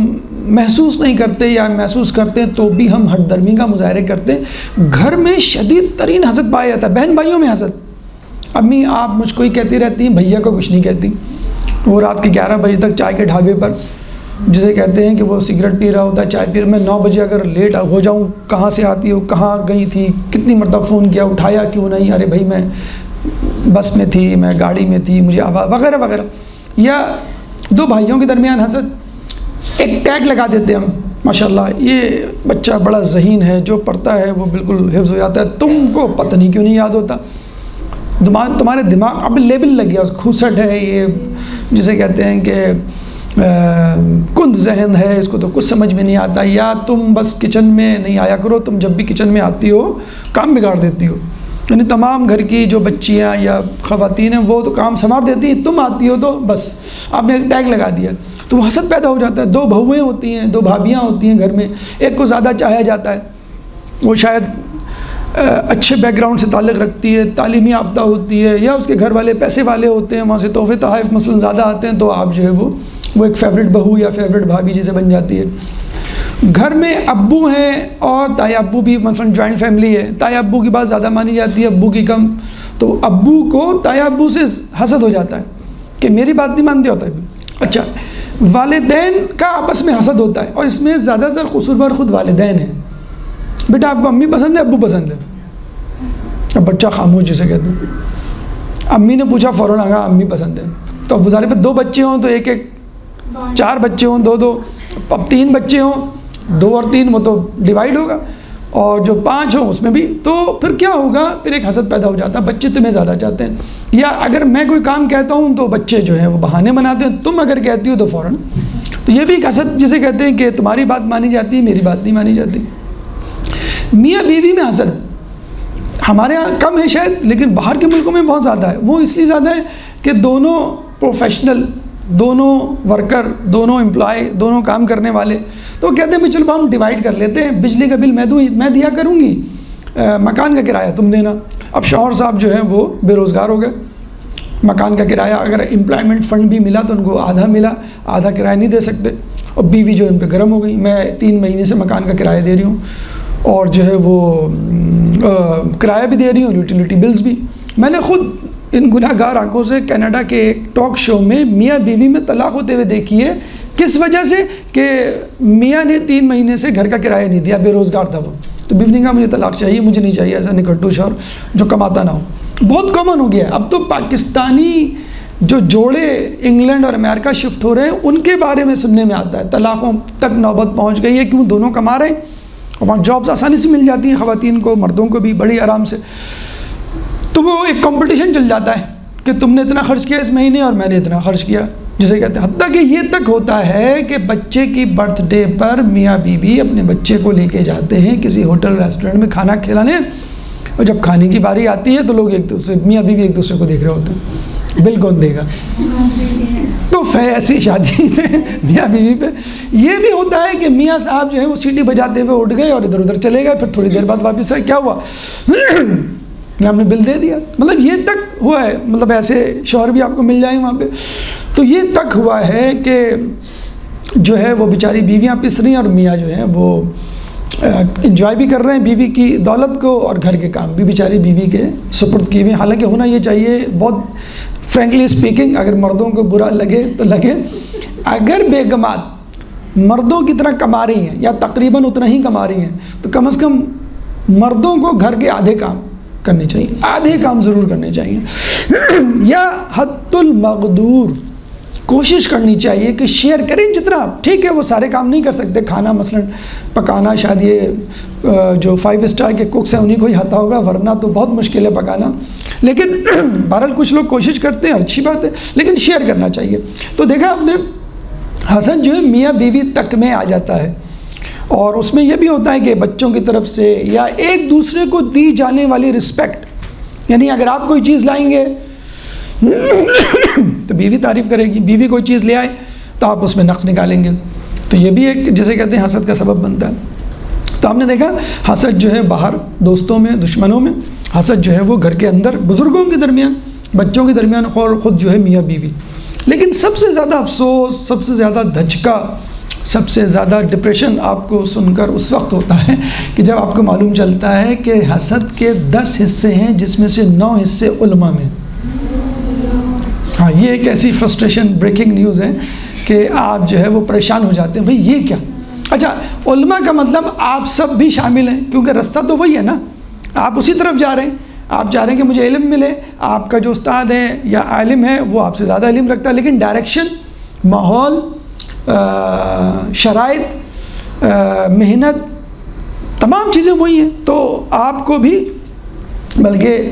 محسوس نہیں کرتے یا محسوس کرتے ہیں تو بھی ہم ہٹ درمی کا مظاہرے کرتے ہیں۔ گھر میں شدید ترین حسد پایا جاتا ہے، بہن بھائیوں میں حسد۔ امی آپ مجھ کو ہی کہتی رہتی ہیں، بھیا کو کچھ نہیں کہتی۔ وہ رات کے گیارہ بجے تک چائے کے ڈھابے پر، جسے کہتے ہیں کہ وہ سگریٹ پی رہا ہوتا ہے، چائے پی رہا، میں نو بجے اگر لیٹ ہو جاؤں، کہاں سے آتی ہو، کہاں گئی تھی، کتنی مرتبہ فون کیا، اٹھایا کیوں نہیں، ارے بھائی میں بس میں تھی، میں گاڑی میں تھی، مجھے آواز وغیرہ وغیرہ۔ یا دو بھائیوں کے درمیان حسد، ایک ٹیگ لگا دیتے ہیں ہم، ماشاءاللہ یہ بچہ بڑا ذہین ہے، جو پڑھتا ہے وہ بالکل حفظ ہو جاتا ہے، تم کو پتہ نہیں کیوں نہیں یاد ہوتا۔ دماغ تمہارے دماغ اب لیبل لگ گیا، کھوسٹ ہے یہ، جسے کہتے ہیں کہ کند ذہن ہے، اس کو تو کچھ سمجھ میں نہیں آتا، یا تم بس کچن میں نہیں آیا کرو، تم جب بھی کچن میں آتی ہو کام بگاڑ دیتی ہو۔ یعنی تمام گھر کی جو بچیاں یا خواتین ہیں وہ تو کام سنبھال دیتی ہیں، تم آتی ہو تو بس آپ نے ایک ٹیگ لگا دیا، تو وہ حسد پیدا ہو جاتا ہے۔ دو بہویں ہوتی ہیں، دو بھابیاں ہوتی ہیں گھر میں، ایک کو زیادہ چاہا جاتا ہے، وہ شاید اچھے بیک گراؤنڈ سے تعلق رکھتی ہے، تعلیمی یافتہ ہوتی ہے، یا اس کے گھر والے پیسے والے ہوتے ہیں، وہاں سے تحفے تحائف مثلاً زیادہ آتے ہیں، تو آپ جو ہے وہ وہ ایک فیوریٹ بہو یا فیوریٹ بھابھی جسے بن جاتی ہے۔ گھر میں ابو ہیں اور تایا ابو بھی، مثلاً جوائنٹ فیملی ہے، تایا ابو کی بات زیادہ مانی جاتی ہے، ابو کی کم، تو ابو کو تایا ابو سے حسد ہو جاتا ہے کہ میری بات نہیں مانتے ہوتا ہے۔ اچھا، والدین کا آپس میں حسد ہوتا ہے، اور اس میں زیادہ تر قصوروار خود والدین ہیں۔ بیٹا آپ کو امی پسند ہے، ابو پسند ہے؟ اب بچہ خاموش جسے کہتے ہیں، امی نے پوچھا فوراً آگا امی پسند ہے، تو اب گزارے پہ دو بچے ہوں تو ایک ایک، چار بچے ہوں دو دو، اب تین بچے ہوں دو اور تین، وہ تو ڈیوائیڈ ہوگا، اور جو پانچ ہوں اس میں بھی، تو پھر کیا ہوگا، پھر ایک حسد پیدا ہو جاتا ہے، بچے تمہیں زیادہ چاہتے ہیں۔ یا اگر میں کوئی کام کہتا ہوں تو بچے جو ہیں وہ بہانے بناتے ہیں، تم اگر کہتی ہو تو فوراً، تو یہ بھی ایک حسد جسے کہتے ہیں کہ تمہاری بات مانی جاتی ہے، میری بات نہیں مانی جاتی۔ میاں بیوی میں حسد ہمارے یہاں کم ہے شاید، لیکن باہر کے ملکوں میں بہت زیادہ ہے۔ وہ اس لیے زیادہ ہے کہ دونوں پروفیشنل، دونوں ورکر، دونوں امپلائی، دونوں کام کرنے والے، تو وہ کہتے ہیں چلو ہم ڈیوائیڈ کر لیتے ہیں، بجلی کا بل میں دوں، میں دیا کروں گی، مکان کا کرایہ تم دینا۔ اب شوہر صاحب جو ہیں وہ بے روزگار ہو گئے، مکان کا کرایہ اگر امپلائمنٹ فنڈ بھی ملا تو ان کو آدھا ملا، آدھا کرایہ نہیں دے سکتے، اور بیوی جو ان پہ گرم ہو گئی، میں تین مہینے سے مکان کا کرایہ دے رہی ہوں، اور جو ہے وہ کرایہ بھی دے رہی ہوں، یوٹیلیٹی بلز بھی۔ میں نے خود ان گناہ گار آنکھوں سے کینیڈا کے ایک ٹاک شو میں میاں بیوی میں طلاق ہوتے ہوئے دیکھی ہے۔ کس وجہ سے؟ کہ میاں نے تین مہینے سے گھر کا کرایہ نہیں دیا، بے روزگار تھا وہ، تو بیوی نے کہا مجھے طلاق چاہیے، مجھے نہیں چاہیے ایسا نکھٹو شوہر جو کماتا نہ ہو۔ بہت کامن ہو گیا ہے اب تو، پاکستانی جو جوڑے انگلینڈ اور امریکہ شفٹ ہو رہے ہیں ان کے بارے میں سننے میں آتا ہے، طلاقوں تک نوبت پہنچ گئی ہے، کیوں؟ دونوں کما رہے ہیں، اور وہاں جابز آسانی سے مل جاتی ہیں خواتین کو، مردوں کو بھی بڑی آرام سے، تو وہ ایک کمپٹیشن چل جاتا ہے کہ تم نے اتنا خرچ کیا اس مہینے اور میں نے اتنا خرچ کیا، جسے کہتے ہیں۔ حتیٰ کہ یہ تک ہوتا ہے کہ بچے کی برتھ ڈے پر میاں بیوی اپنے بچے کو لے کے جاتے ہیں کسی ہوٹل ریسٹورنٹ میں کھانا کھلانے، اور جب کھانے کی باری آتی ہے تو لوگ ایک دوسرے، میاں بیوی ایک دوسرے کو دیکھ رہے ہوتے ہیں، بل کون دے گا؟ تو ایسی شادی میں میاں بیوی پہ یہ بھی ہوتا ہے کہ میاں صاحب جو ہے وہ سیٹی بجاتے ہوئے اٹھ گئے اور ادھر ادھر چلے گئے، پھر تھوڑی دیر بعد واپس آئے، کیا ہوا؟ ہم نے بل دے دیا۔ مطلب یہ تک ہوا ہے، مطلب ایسے شوہر بھی آپ کو مل جائیں وہاں پہ، تو یہ تک ہوا ہے کہ جو ہے وہ بیچاری بیویاں پس رہی ہیں، اور میاں جو ہیں وہ انجوائے بھی کر رہے ہیں بیوی کی دولت کو، اور گھر کے کام بھی بیچاری بیوی کے سپرد کیے ہوئے۔ حالانکہ ہونا یہ چاہیے، بہت فرینکلی اسپیکنگ، اگر مردوں کو برا لگے تو لگے، اگر بیگمات مردوں کی طرح کما رہی ہیں یا تقریباً اتنا ہی کما رہی ہیں، تو کم از کم مردوں کو گھر کے آدھے کام کرنے چاہیے، آدھے کام ضرور کرنے چاہیے، یا حد المقدور کوشش کرنی چاہیے کہ شیئر کریں جتنا۔ ٹھیک ہے وہ سارے کام نہیں کر سکتے، کھانا مثلا پکانا شاید یہ جو فائیو اسٹار کے کوکس ہیں انہیں کو ہی آتا ہوگا، ورنہ تو بہت مشکل ہے پکانا، لیکن بہرحال کچھ لوگ کوشش کرتے ہیں، اچھی بات ہے، لیکن شیئر کرنا چاہیے۔ تو دیکھا آپ نے، حسد جو ہے میاں بیوی تک میں آ جاتا ہے، اور اس میں یہ بھی ہوتا ہے کہ بچوں کی طرف سے یا ایک دوسرے کو دی جانے والی رسپیکٹ، یعنی اگر آپ کوئی چیز لائیں گے تو بیوی تعریف کرے گی، بیوی کوئی چیز لے آئے تو آپ اس میں نقص نکالیں گے، تو یہ بھی ایک جسے کہتے ہیں حسد کا سبب بنتا ہے۔ تو ہم نے دیکھا حسد جو ہے باہر دوستوں میں، دشمنوں میں، حسد جو ہے وہ گھر کے اندر بزرگوں کے درمیان، بچوں کے درمیان، اور خود جو ہے میاں بیوی۔ لیکن سب سے زیادہ افسوس، سب سے زیادہ دھچکا سب سے زیادہ ڈپریشن آپ کو سن کر اس وقت ہوتا ہے کہ جب آپ کو معلوم چلتا ہے کہ حسد کے دس حصے ہیں جس میں سے نو حصے علماء میں. ہاں یہ ایک ایسی فرسٹریشن بریکنگ نیوز ہے کہ آپ جو ہے وہ پریشان ہو جاتے ہیں بھئی یہ کیا. اچھا علماء کا مطلب آپ سب بھی شامل ہیں کیونکہ رستہ تو وہی ہے نا, آپ اسی طرف جا رہے ہیں. آپ چاہ رہے ہیں کہ مجھے علم ملے, آپ کا جو استاد ہے یا عالم ہے وہ آپ سے زیادہ علم رکھتا ہے, لیکن ڈائریکشن, ماحول, شرائط, محنت, تمام چیزیں وہی ہیں. تو آپ کو بھی بلکہ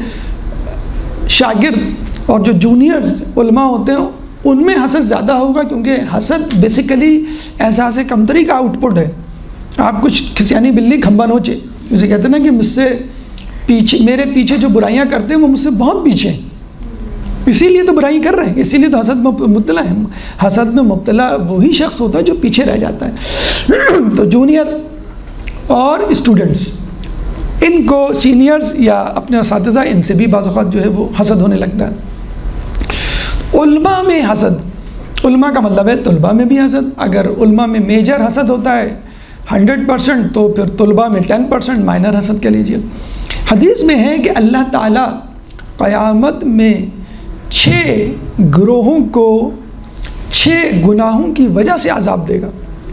شاگرد اور جو جونیئرز علماء ہوتے ہیں ان میں حسد زیادہ ہوگا, کیونکہ حسد بیسیکلی احساس کمتری کا آؤٹ پٹ ہے. آپ کچھ کھسیانی بلی کھمبا نوچے, اسے کہتے ہیں نا کہ مجھ سے پیچھے, میرے پیچھے جو برائیاں کرتے ہیں وہ مجھ سے بہت پیچھے ہیں, اسی لیے تو برائی کر رہے ہیں, اسی لیے تو حسد میں مبتلا ہے. حسد میں مبتلا وہی شخص ہوتا ہے جو پیچھے رہ جاتا ہے. تو جونیئر اور اسٹوڈنٹس, ان کو سینئرز یا اپنے اساتذہ ان سے بھی بعض اوقات جو ہے وہ حسد ہونے لگتا ہے. علماء میں حسد, علماء کا مطلب ہے طلباء میں بھی حسد. اگر علماء میں میجر حسد ہوتا ہے ہنڈریڈ پرسنٹ تو پھر طلباء میں ٹین پرسنٹ مائنر حسد کہہ لیجیے. حدیث میں ہے کہ اللہ تعالیٰ قیامت میں چھ گروہوں کو چھ گناہوں کی وجہ سے عذاب دے گا.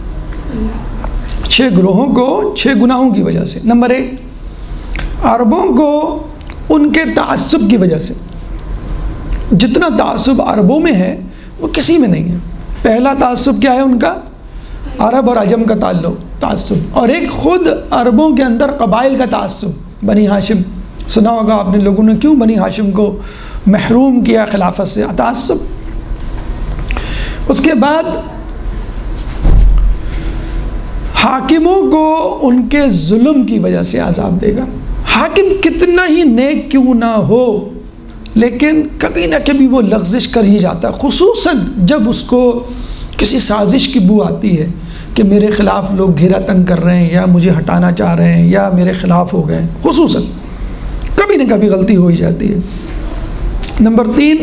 چھ گروہوں کو چھ گناہوں کی وجہ سے. نمبر ایک, عربوں کو ان کے تعصب کی وجہ سے. جتنا تعصب عربوں میں ہے وہ کسی میں نہیں ہے. پہلا تعصب کیا ہے ان کا؟ عرب اور عجم کا تعلق تعصب. اور ایک خود عربوں کے اندر قبائل کا تعصب. بنی ہاشم سنا ہوگا آپ نے, لوگوں نے کیوں بنی ہاشم کو محروم کیا خلافت سے, تعصب. اس کے بعد حاکموں کو ان کے ظلم کی وجہ سے عذاب دے گا. حاکم کتنا ہی نیک کیوں نہ ہو لیکن کبھی نہ کبھی وہ لغزش کر ہی جاتا ہے, خصوصاً جب اس کو کسی سازش کی بو آتی ہے کہ میرے خلاف لوگ گھیرا تنگ کر رہے ہیں یا مجھے ہٹانا چاہ رہے ہیں یا میرے خلاف ہو گئے. خصوصاً کبھی نہ کبھی غلطی ہو ہی جاتی ہے. نمبر تین,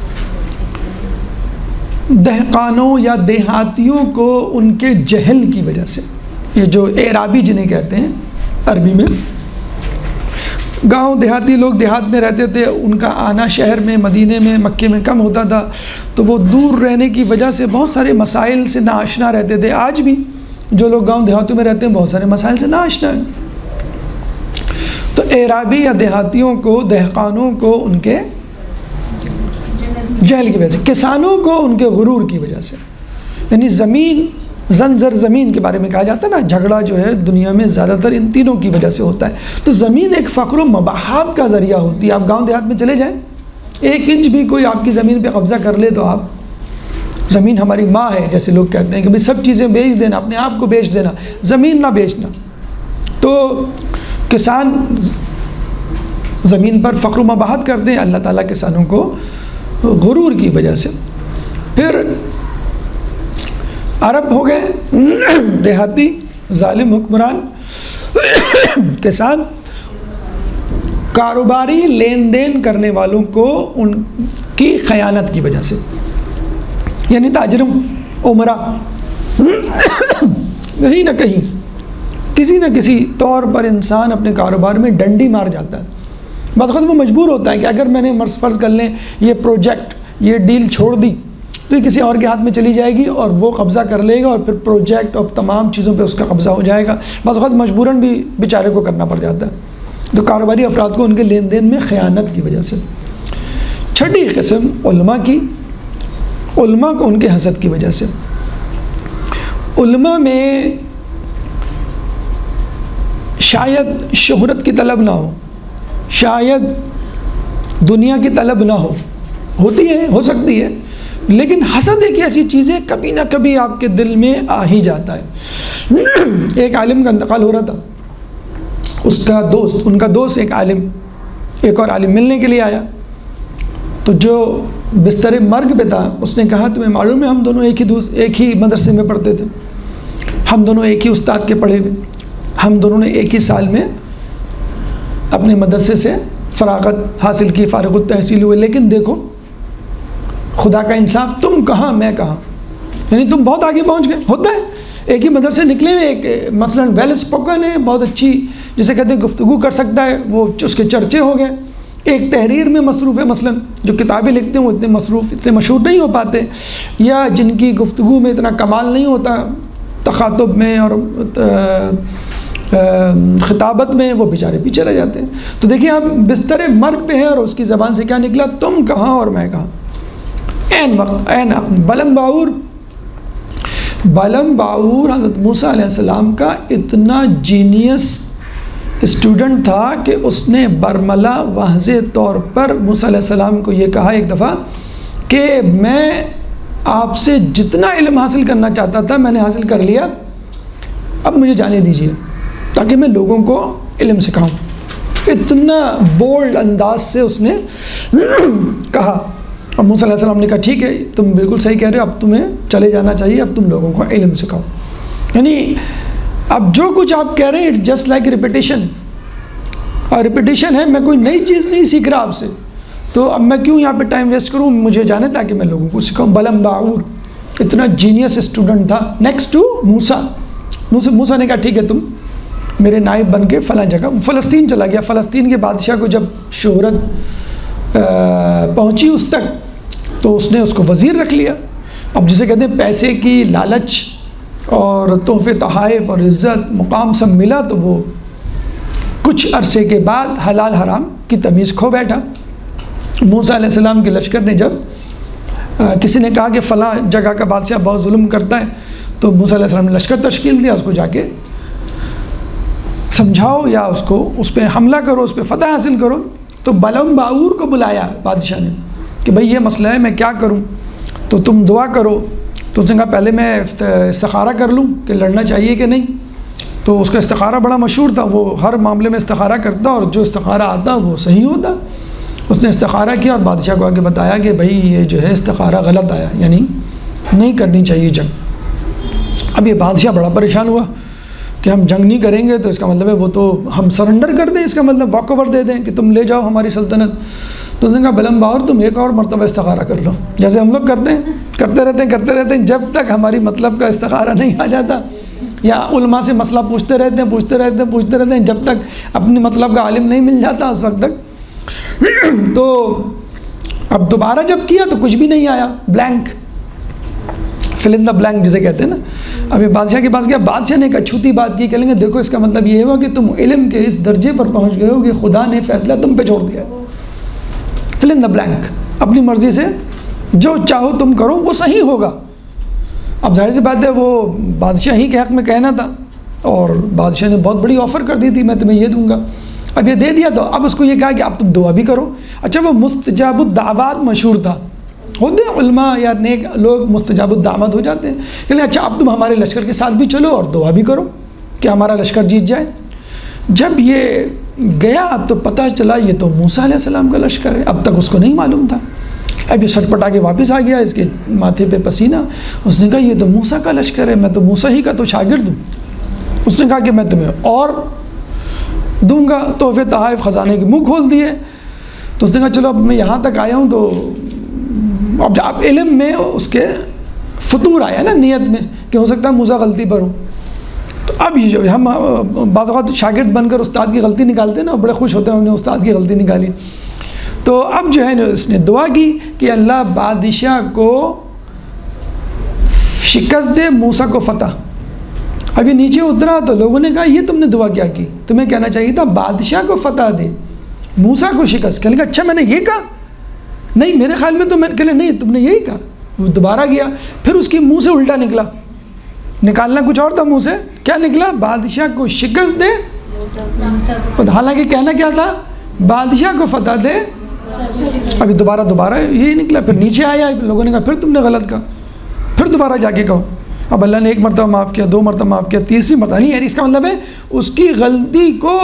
دہقانوں یا دیہاتیوں کو ان کے جہل کی وجہ سے. یہ جو اعرابی جنہیں کہتے ہیں عربی میں, گاؤں دیہاتی لوگ دیہات میں رہتے تھے, ان کا آنا شہر میں مدینے میں مکے میں کم ہوتا تھا, تو وہ دور رہنے کی وجہ سے بہت سارے مسائل سے ناآشنا رہتے تھے. آج بھی جو لوگ گاؤں دیہاتوں میں رہتے ہیں بہت سارے مسائل سے ناآشنا ہیں. تو اعرابی یا دیہاتیوں کو, دہقانوں کو ان کے جہل کی وجہ سے, کسانوں کو ان کے غرور کی وجہ سے. یعنی زمین, زنجر زمین کے بارے میں کہا جاتا ہے نا, جھگڑا جو ہے دنیا میں زیادہ تر ان تینوں کی وجہ سے ہوتا ہے. تو زمین ایک فقر و مباحات کا ذریعہ ہوتی ہے. آپ گاؤں دیہات میں چلے جائیں, ایک انچ بھی کوئی آپ کی زمین پہ قبضہ کر لے تو آپ, زمین ہماری ماں ہے جیسے لوگ کہتے ہیں کہ بھئی سب چیزیں بیچ دینا, اپنے آپ کو بیچ دینا, زمین نہ بیچنا. تو کسان زمین پر فقر و مباحت کرتے ہیں, اللہ تعالیٰ کسانوں کو غرور کی وجہ سے. پھر عرب ہو گئے دیہاتی ظالم حکمران, کسان کاروباری لین دین کرنے والوں کو ان کی خیانت کی وجہ سے. یعنی تاجروں, عمرہ, کہیں نہ کہیں کسی نہ کسی طور پر انسان اپنے کاروبار میں ڈنڈی مار جاتا ہے. بعض وقت وہ مجبور ہوتا ہے کہ اگر میں نے فرض کر لیں یہ پروجیکٹ, یہ ڈیل چھوڑ دی تو یہ کسی اور کے ہاتھ میں چلی جائے گی اور وہ قبضہ کر لے گا اور پھر پروجیکٹ اور تمام چیزوں پہ اس کا قبضہ ہو جائے گا. بعض وقت مجبوراً بھی بیچارے کو کرنا پڑ جاتا ہے. تو کاروباری افراد کو ان کے لین دین میں خیانت کی وجہ سے. چھٹی قسم علماء کی, علماء کو ان کے حسد کی وجہ سے. علماء میں شاید شہرت کی طلب نہ ہو, شاید دنیا کی طلب نہ ہو, ہوتی ہے, ہو سکتی ہے, لیکن حسد ایک ایسی چیز ہے کبھی نہ کبھی آپ کے دل میں آ ہی جاتا ہے. ایک عالم کا انتقال ہو رہا تھا, اس کا دوست, ان کا دوست ایک عالم, ایک اور عالم ملنے کے لیے آیا. تو جو بستر مرگ پہ تھا اس نے کہا تمہیں معلوم ہے ہم دونوں ایک ہی دوست ایک ہی مدرسے میں پڑھتے تھے, ہم دونوں ایک ہی استاد کے پڑھے ہوئے, ہم دونوں نے ایک ہی سال میں اپنے مدرسے سے فراغت حاصل کی, فارغ التحصیل ہوئے, لیکن دیکھو خدا کا انصاف, تم کہاں میں کہاں. یعنی تم بہت آگے پہنچ گئے. ہوتا ہے ایک ہی مدرسے نکلے ہوئے, ایک مثلا ویل اسپوکن ہے, بہت اچھی جسے کہتے ہیں گفتگو کر سکتا ہے, وہ اس کے چرچے ہو گئے. ایک تحریر میں مصروف ہے, مثلا جو کتابیں لکھتے ہیں وہ اتنے مصروف اتنے مشہور نہیں ہو پاتے, یا جن کی گفتگو میں اتنا کمال نہیں ہوتا تخاطب میں اور خطابت میں, وہ بیچارے پیچھے رہ جاتے ہیں. تو دیکھیں آپ بستر مرگ پہ ہیں اور اس کی زبان سے کیا نکلا, تم کہاں اور میں کہاں. این وقت این بلم باور بلم باور حضرت موسیٰ علیہ السلام کا اتنا جینیس اسٹوڈنٹ تھا کہ اس نے برملا واضح طور پر موسیٰ علیہ السلام کو یہ کہا ایک دفعہ کہ میں آپ سے جتنا علم حاصل کرنا چاہتا تھا میں نے حاصل کر لیا, اب مجھے جانے دیجیے تاکہ میں لوگوں کو علم سکھاؤں. اتنا بولڈ انداز سے اس نے کہا. اب موسیٰ علیہ السلام نے کہا ٹھیک ہے تم بالکل صحیح کہہ رہے ہو, اب تمہیں چلے جانا چاہیے, اب تم لوگوں کو علم سکھاؤ. یعنی اب جو کچھ آپ کہہ رہے ہیں اٹس جسٹ لائک ریپیٹیشن, اور ریپیٹیشن ہے, میں کوئی نئی چیز نہیں سیکھ رہا آپ سے, تو اب میں کیوں یہاں پہ ٹائم ویسٹ کروں, مجھے جانے تاکہ میں لوگوں کو سکھاؤں. بلم باعور اتنا جینیس اسٹوڈنٹ تھا. نیکسٹ ٹو موسیٰ, موسیٰ نے کہا ٹھیک ہے تم میرے نائب بن کے فلاں جگہ, فلسطین چلا گیا. فلسطین کے بادشاہ کو جب شہرت پہنچی اس تک تو اس نے اس کو وزیر رکھ لیا. اب جسے کہتے ہیں پیسے کی لالچ اور تحفے تحائف اور عزت مقام سب ملا, تو وہ کچھ عرصے کے بعد حلال حرام کی تمیز کھو بیٹھا. موسیٰ علیہ السلام کے لشکر نے جب کسی نے کہا کہ فلاں جگہ کا بادشاہ بہت ظلم کرتا ہے, تو موسیٰ علیہ السلام نے لشکر تشکیل دیا, اس کو جا کے سمجھاؤ یا اس کو اس پہ حملہ کرو, اس پہ فتح حاصل کرو. تو بلم باعور کو بلایا بادشاہ نے کہ بھئی یہ مسئلہ ہے, میں کیا کروں, تو تم دعا کرو. تو اس نے کہا پہلے میں استخارہ کر لوں کہ لڑنا چاہیے کہ نہیں. تو اس کا استخارہ بڑا مشہور تھا, وہ ہر معاملے میں استخارہ کرتا اور جو استخارہ آتا وہ صحیح ہوتا. اس نے استخارہ کیا اور بادشاہ کو آگے بتایا کہ بھئی یہ جو ہے استخارہ غلط آیا, یعنی نہیں کرنی چاہیے جنگ. اب یہ بادشاہ بڑا پریشان ہوا کہ ہم جنگ نہیں کریں گے تو اس کا مطلب ہے وہ تو ہم سرنڈر کر دیں, اس کا مطلب واک اوور دے دیں کہ تم لے جاؤ ہماری سلطنت. تو اس نے کہا بلم باعور تم ایک اور مرتبہ استخارہ کر لو, جیسے ہم لوگ کرتے ہیں کرتے رہتے ہیں کرتے رہتے ہیں جب تک ہماری مطلب کا استخارہ نہیں آ جاتا, یا علماء سے مسئلہ پوچھتے رہتے ہیں پوچھتے رہتے ہیں پوچھتے رہتے ہیں جب تک اپنے مطلب کا عالم نہیں مل جاتا اس وقت تک. تو اب دوبارہ جب کیا تو کچھ بھی نہیں آیا, blank, full in the blank جسے کہتے ہیں نا. ابھی بادشاہ کے پاس گیا, بادشاہ نے ایک اچھوتی بات کی, کہیں گے دیکھو اس کا مطلب یہ ہوا کہ تم علم کے اس درجے پر پہنچ گئے ہو کہ خدا نے فیصلہ تم پہ چھوڑ دیا. فل ان دا بلینک, اپنی مرضی سے جو چاہو تم کرو وہ صحیح ہوگا. اب ظاہر سی بات ہے وہ بادشاہ ہی کے حق میں کہنا تھا, اور بادشاہ نے بہت بڑی آفر کر دی تھی میں تمہیں یہ دوں گا. اب یہ دے دیا تو اب اس کو یہ کہا کہ اب تم دعا بھی کرو. اچھا وہ مستجاب الدعوات مشہور تھا, ہوتے ہیں علماء یا نیک لوگ مستجاب الدعوت ہو جاتے ہیں, کہ اچھا اب تم ہمارے لشکر کے ساتھ بھی چلو اور دعا بھی کرو کہ ہمارا لشکر جیت جائے. جب یہ گیا تو پتہ چلا یہ تو موسیٰ علیہ السلام کا لشکر ہے, اب تک اس کو نہیں معلوم تھا. اب یہ سٹ پٹا کے واپس آ گیا, اس کے ماتھے پہ پسینہ. اس نے کہا یہ تو موسیٰ کا لشکر ہے, میں تو موسیٰ ہی کا تو شاگرد ہوں. اس نے کہا کہ میں تمہیں اور دوں گا تحفے تحائف, خزانے کے منہ کھول دیے. تو اس نے کہا چلو اب میں یہاں تک آیا ہوں, تو اب اب علم میں اس کے فطور آیا نا نیت میں کہ ہو سکتا ہے موسیٰ غلطی پر ہوں. تو اب یہ جو ہم بعض اوقات شاگرد بن کر استاد کی غلطی نکالتے ہیں نا, بڑے خوش ہوتے ہیں انہوں نے استاد کی غلطی نکالی. تو اب جو ہے نا اس نے دعا کی کہ اللہ بادشاہ کو شکست دے, موسیٰ کو فتح. اب یہ نیچے اترا تو لوگوں نے کہا یہ تم نے دعا کیا کی, تمہیں کہنا چاہیے تھا بادشاہ کو فتح دے, موسیٰ کو شکست. کہنے لگا اچھا میں نے یہ کہا, نہیں میرے خیال میں تو میں نے کہا نہیں تم نے یہی کہا. وہ دوبارہ گیا, پھر اس کے منہ سے الٹا نکلا, نکالنا کچھ اور تھا منہ سے, کیا نکلا بادشاہ کو شکست دے. حالانکہ کہنا کیا تھا بادشاہ کو فتح دے. ابھی دوبارہ دوبارہ یہی نکلا, پھر نیچے آیا, لوگوں نے کہا پھر تم نے غلط کہا, پھر دوبارہ جا کے کہو. اب اللہ نے ایک مرتبہ معاف کیا, دو مرتبہ معاف کیا, تیسری مرتبہ نہیں. یعنی اس کا مطلب ہے اس کی غلطی کو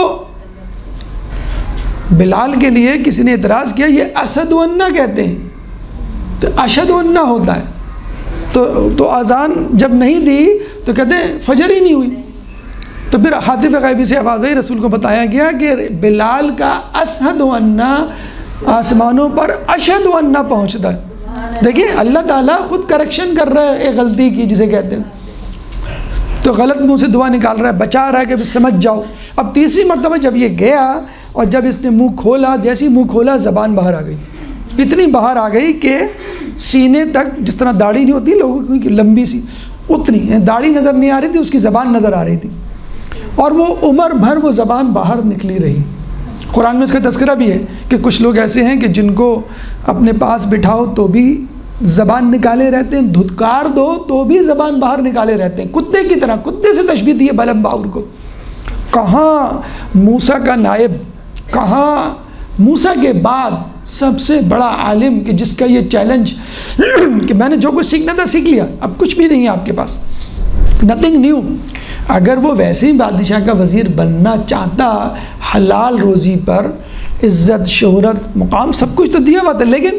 بلال کے لیے کسی نے اعتراض کیا, یہ اشہد ان کہتے ہیں, تو اشہد ان ہوتا ہے. تو تو اذان جب نہیں دی تو کہتے ہیں فجر ہی نہیں ہوئی. تو پھر حاطف غیبی سے آواز آئی, رسول کو بتایا گیا کہ بلال کا اشہد ان آسمانوں پر اشہد ان پہنچتا ہے. دیکھیے اللہ تعالیٰ خود کریکشن کر رہا ہے ایک غلطی کی جسے کہتے ہیں، تو غلط منہ سے دعا نکال رہا ہے، بچا رہا ہے کہ سمجھ جاؤ۔ اب تیسری مرتبہ جب یہ گیا اور جب اس نے منہ کھولا، جیسی منہ کھولا زبان باہر آ گئی، اتنی باہر آ گئی کہ سینے تک، جس طرح داڑھی نہیں ہوتی لوگوں کی لمبی سی، اتنی داڑھی نظر نہیں آ رہی تھی، اس کی زبان نظر آ رہی تھی، اور وہ عمر بھر وہ زبان باہر نکلی رہی۔ قرآن میں اس کا تذکرہ بھی ہے کہ کچھ لوگ ایسے ہیں کہ جن کو اپنے پاس بٹھاؤ تو بھی زبان نکالے رہتے ہیں، دھتکار دو تو بھی زبان باہر نکالے رہتے ہیں، کتے کی طرح، کتے سے تشبیہ دی ہے بلم باور کو۔ کہاں موسیٰ کا نائب، کہاں موسیٰ کے بعد سب سے بڑا عالم کہ جس کا یہ چیلنج کہ میں نے جو کچھ سیکھنا تھا سیکھ لیا، اب کچھ بھی نہیں ہے آپ کے پاس، نتھنگ نیو۔ اگر وہ ویسے ہی بادشاہ کا وزیر بننا چاہتا، حلال روزی پر عزت، شہرت، مقام سب کچھ تو دیا ہوا تھا، لیکن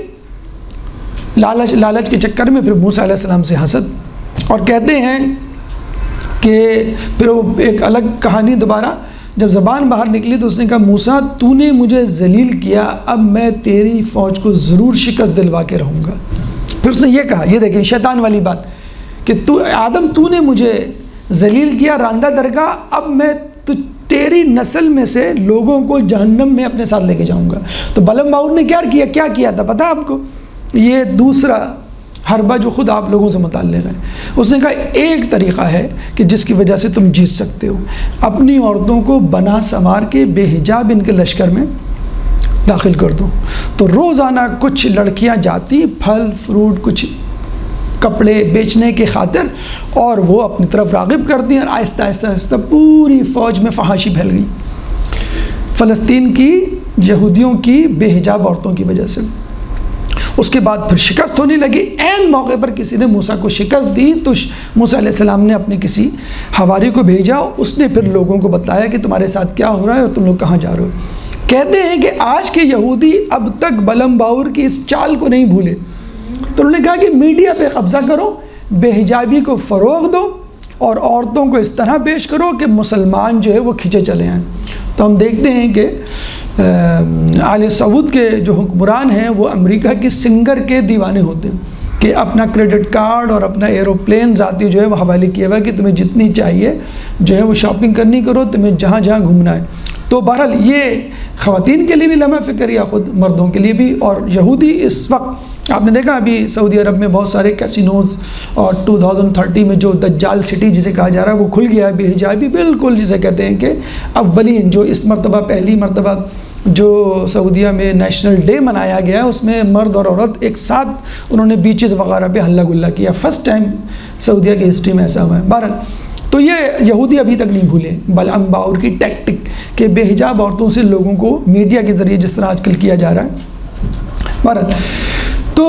لالچ لالچ کے چکر میں پھر موسیٰ علیہ السلام سے حسد، اور کہتے ہیں کہ پھر وہ ایک الگ کہانی دوبارہ جب زبان باہر نکلی تو اس نے کہا موسیٰ تو نے مجھے ذلیل کیا، اب میں تیری فوج کو ضرور شکست دلوا کے رہوں گا۔ پھر اس نے یہ کہا، یہ دیکھیں شیطان والی بات، کہ تو آدم تو نے مجھے ذلیل کیا، راندہ درگاہ، اب میں تیری نسل میں سے لوگوں کو جہنم میں اپنے ساتھ لے کے جاؤں گا۔ تو بلم باور نے کیا کیا کیا کیا تھا پتہ آپ کو؟ یہ دوسرا حربہ جو خود آپ لوگوں سے متعلق ہے، اس نے کہا ایک طریقہ ہے کہ جس کی وجہ سے تم جیت سکتے ہو، اپنی عورتوں کو بنا سنوار کے بے حجاب ان کے لشکر میں داخل کر دو۔ تو روزانہ کچھ لڑکیاں جاتی پھل فروٹ کچھ کپڑے بیچنے کے خاطر، اور وہ اپنی طرف راغب کرتی ہیں، اور آہستہ آہستہ آہستہ پوری فوج میں فحاشی پھیل گئی فلسطین کی یہودیوں کی بے حجاب عورتوں کی وجہ سے۔ اس کے بعد پھر شکست ہونے لگی، عین موقع پر کسی نے موسیٰ کو شکست دی تو موسیٰ علیہ السلام نے اپنے کسی حواری کو بھیجا، اس نے پھر لوگوں کو بتایا کہ تمہارے ساتھ کیا ہو رہا ہے اور تم لوگ کہاں جا رہے ہو۔ کہتے ہیں کہ آج کے یہودی اب تک بلم باور کی اس چال کو نہیں بھولے، تو انہوں نے کہا کہ میڈیا پہ قبضہ کرو، بے حجابی کو فروغ دو، اور عورتوں کو اس طرح پیش کرو کہ مسلمان جو ہے وہ کھنچے چلے آئیں۔ تو ہم دیکھتے ہیں کہ آل سعود کے جو حکمران ہیں وہ امریکہ کی سنگر کے دیوانے ہوتے ہیں کہ اپنا کریڈٹ کارڈ اور اپنا ایروپلین ذاتی جو ہے وہ حوالے کیا ہوا ہے کہ تمہیں جتنی چاہیے جو ہے وہ شاپنگ کرنی کرو، تمہیں جہاں جہاں گھومنا ہے۔ تو بہرحال یہ خواتین کے لیے بھی لمحہ فکر یا خود مردوں کے لیے بھی، اور یہودی اس وقت آپ نے دیکھا ابھی سعودی عرب میں بہت سارے کیسینوز، اور ٹو تھاؤزنڈ تھرٹی میں جو دجال سٹی جسے کہا جا رہا ہے وہ کھل گیا ہے، بے حجابی بالکل جسے کہتے ہیں کہ اولین جو اس مرتبہ پہلی مرتبہ جو سعودیہ میں نیشنل ڈے منایا گیا اس میں مرد اور عورت ایک ساتھ انہوں نے بیچز وغیرہ پہ ہلا گلا کیا، فرسٹ ٹائم سعودیہ کی ہسٹری میں ایسا ہوا ہے۔ بہرحال تو یہ یہودی ابھی تک نہیں بھولے بلم باور کی ٹیکٹک کہ بے حجاب عورتوں سے لوگوں کو میڈیا کے ذریعے جس طرح آج کل کیا جا رہا ہے۔ بہرحال تو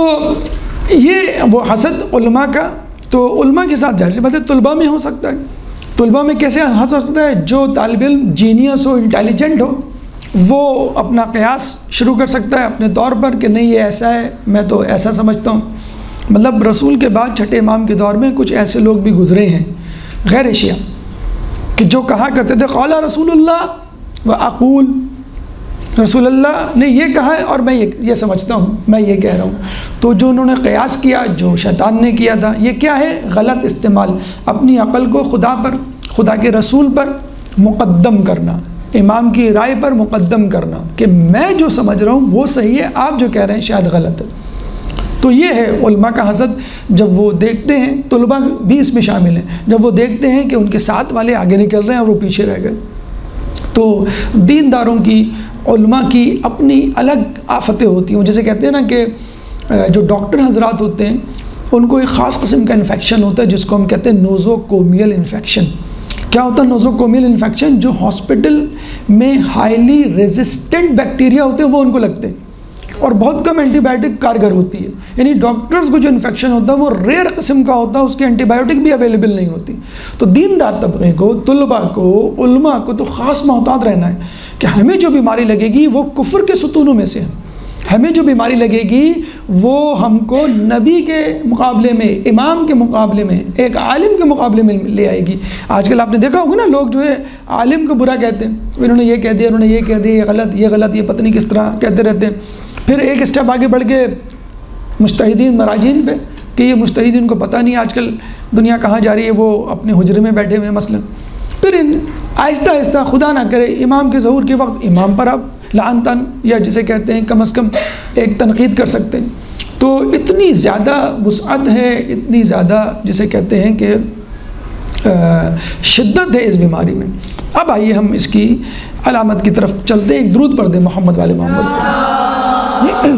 یہ وہ حسد علماء کا، تو علماء کے ساتھ ظاہر سی بات ہے طلباء میں ہو سکتا ہے۔ طلباء میں کیسے ہو سکتا ہے؟ جو طالب علم جینیس ہو، انٹیلیجنٹ ہو، وہ اپنا قیاس شروع کر سکتا ہے اپنے طور پر کہ نہیں یہ ایسا ہے، میں تو ایسا سمجھتا ہوں۔ مطلب رسول کے بعد چھٹے امام کے دور میں کچھ ایسے لوگ بھی گزرے ہیں غیر اشیاء کہ جو کہا کرتے تھے قال رسول اللہ و اقول، رسول اللہ نے یہ کہا ہے اور میں یہ یہ سمجھتا ہوں، میں یہ کہہ رہا ہوں۔ تو جو انہوں نے قیاس کیا، جو شیطان نے کیا تھا، یہ کیا ہے؟ غلط استعمال، اپنی عقل کو خدا پر، خدا کے رسول پر مقدم کرنا، امام کی رائے پر مقدم کرنا کہ میں جو سمجھ رہا ہوں وہ صحیح ہے، آپ جو کہہ رہے ہیں شاید غلط ہے۔ تو یہ ہے علماء کا حسد، جب وہ دیکھتے ہیں، طلباء بھی اس میں شامل ہیں، جب وہ دیکھتے ہیں کہ ان کے ساتھ والے آگے نکل رہے ہیں اور وہ پیچھے رہ گئے۔ تو دینداروں کی، علماء کی اپنی الگ آفتیں ہوتی ہیں، جیسے کہتے ہیں نا کہ جو ڈاکٹر حضرات ہوتے ہیں ان کو ایک خاص قسم کا انفیکشن ہوتا ہے جس کو ہم کہتے ہیں نوزوکومیل انفیکشن۔ کیا ہوتا ہے نوزوکومیل انفیکشن؟ جو ہاسپٹل میں ہائیلی ریزسٹنٹ بیکٹیریا ہوتے ہیں وہ ان کو لگتے ہیں، اور بہت کم اینٹی بائیوٹک کارگر ہوتی ہے، یعنی ڈاکٹرز کو جو انفیکشن ہوتا ہے وہ ریئر قسم کا ہوتا ہے، اس کی اینٹی بائیوٹک بھی اویلیبل نہیں ہوتی۔ تو دیندار طبقے کو، طلباء کو، علماء کو تو خاص محتاط رہنا ہے کہ ہمیں جو بیماری لگے گی وہ کفر کے ستونوں میں سے ہے، ہمیں جو بیماری لگے گی وہ ہم کو نبی کے مقابلے میں، امام کے مقابلے میں، ایک عالم کے مقابلے میں لے آئے گی۔ آج کل آپ نے دیکھا ہوگا نا لوگ جو ہے عالم کو برا کہتے ہیں، انہوں نے یہ کہہ دیا، انہوں نے یہ کہہ دیا، یہ غلط، یہ غلط، یہ پتہ نہیں کس طرح کہتے رہتے ہیں۔ پھر ایک اسٹیپ آگے بڑھ کے مجتہدین مراجین پہ کہ یہ مجتہدین کو پتہ نہیں آج کل دنیا کہاں جا رہی ہے، وہ اپنے حجرے میں بیٹھے ہوئے ہیں مثلا. پھر ان آہستہ آہستہ خدا نہ کرے امام کے ظہور کے وقت امام پر آپ لعن تن یا جسے کہتے ہیں کم از کم ایک تنقید کر سکتے ہیں. تو اتنی زیادہ وسعت ہے، اتنی زیادہ جسے کہتے ہیں کہ شدت ہے اس بیماری میں. اب آئیے ہم اس کی علامت کی طرف چلتے ہیں. ایک درود پڑھ دیں محمد والے محمد پہ.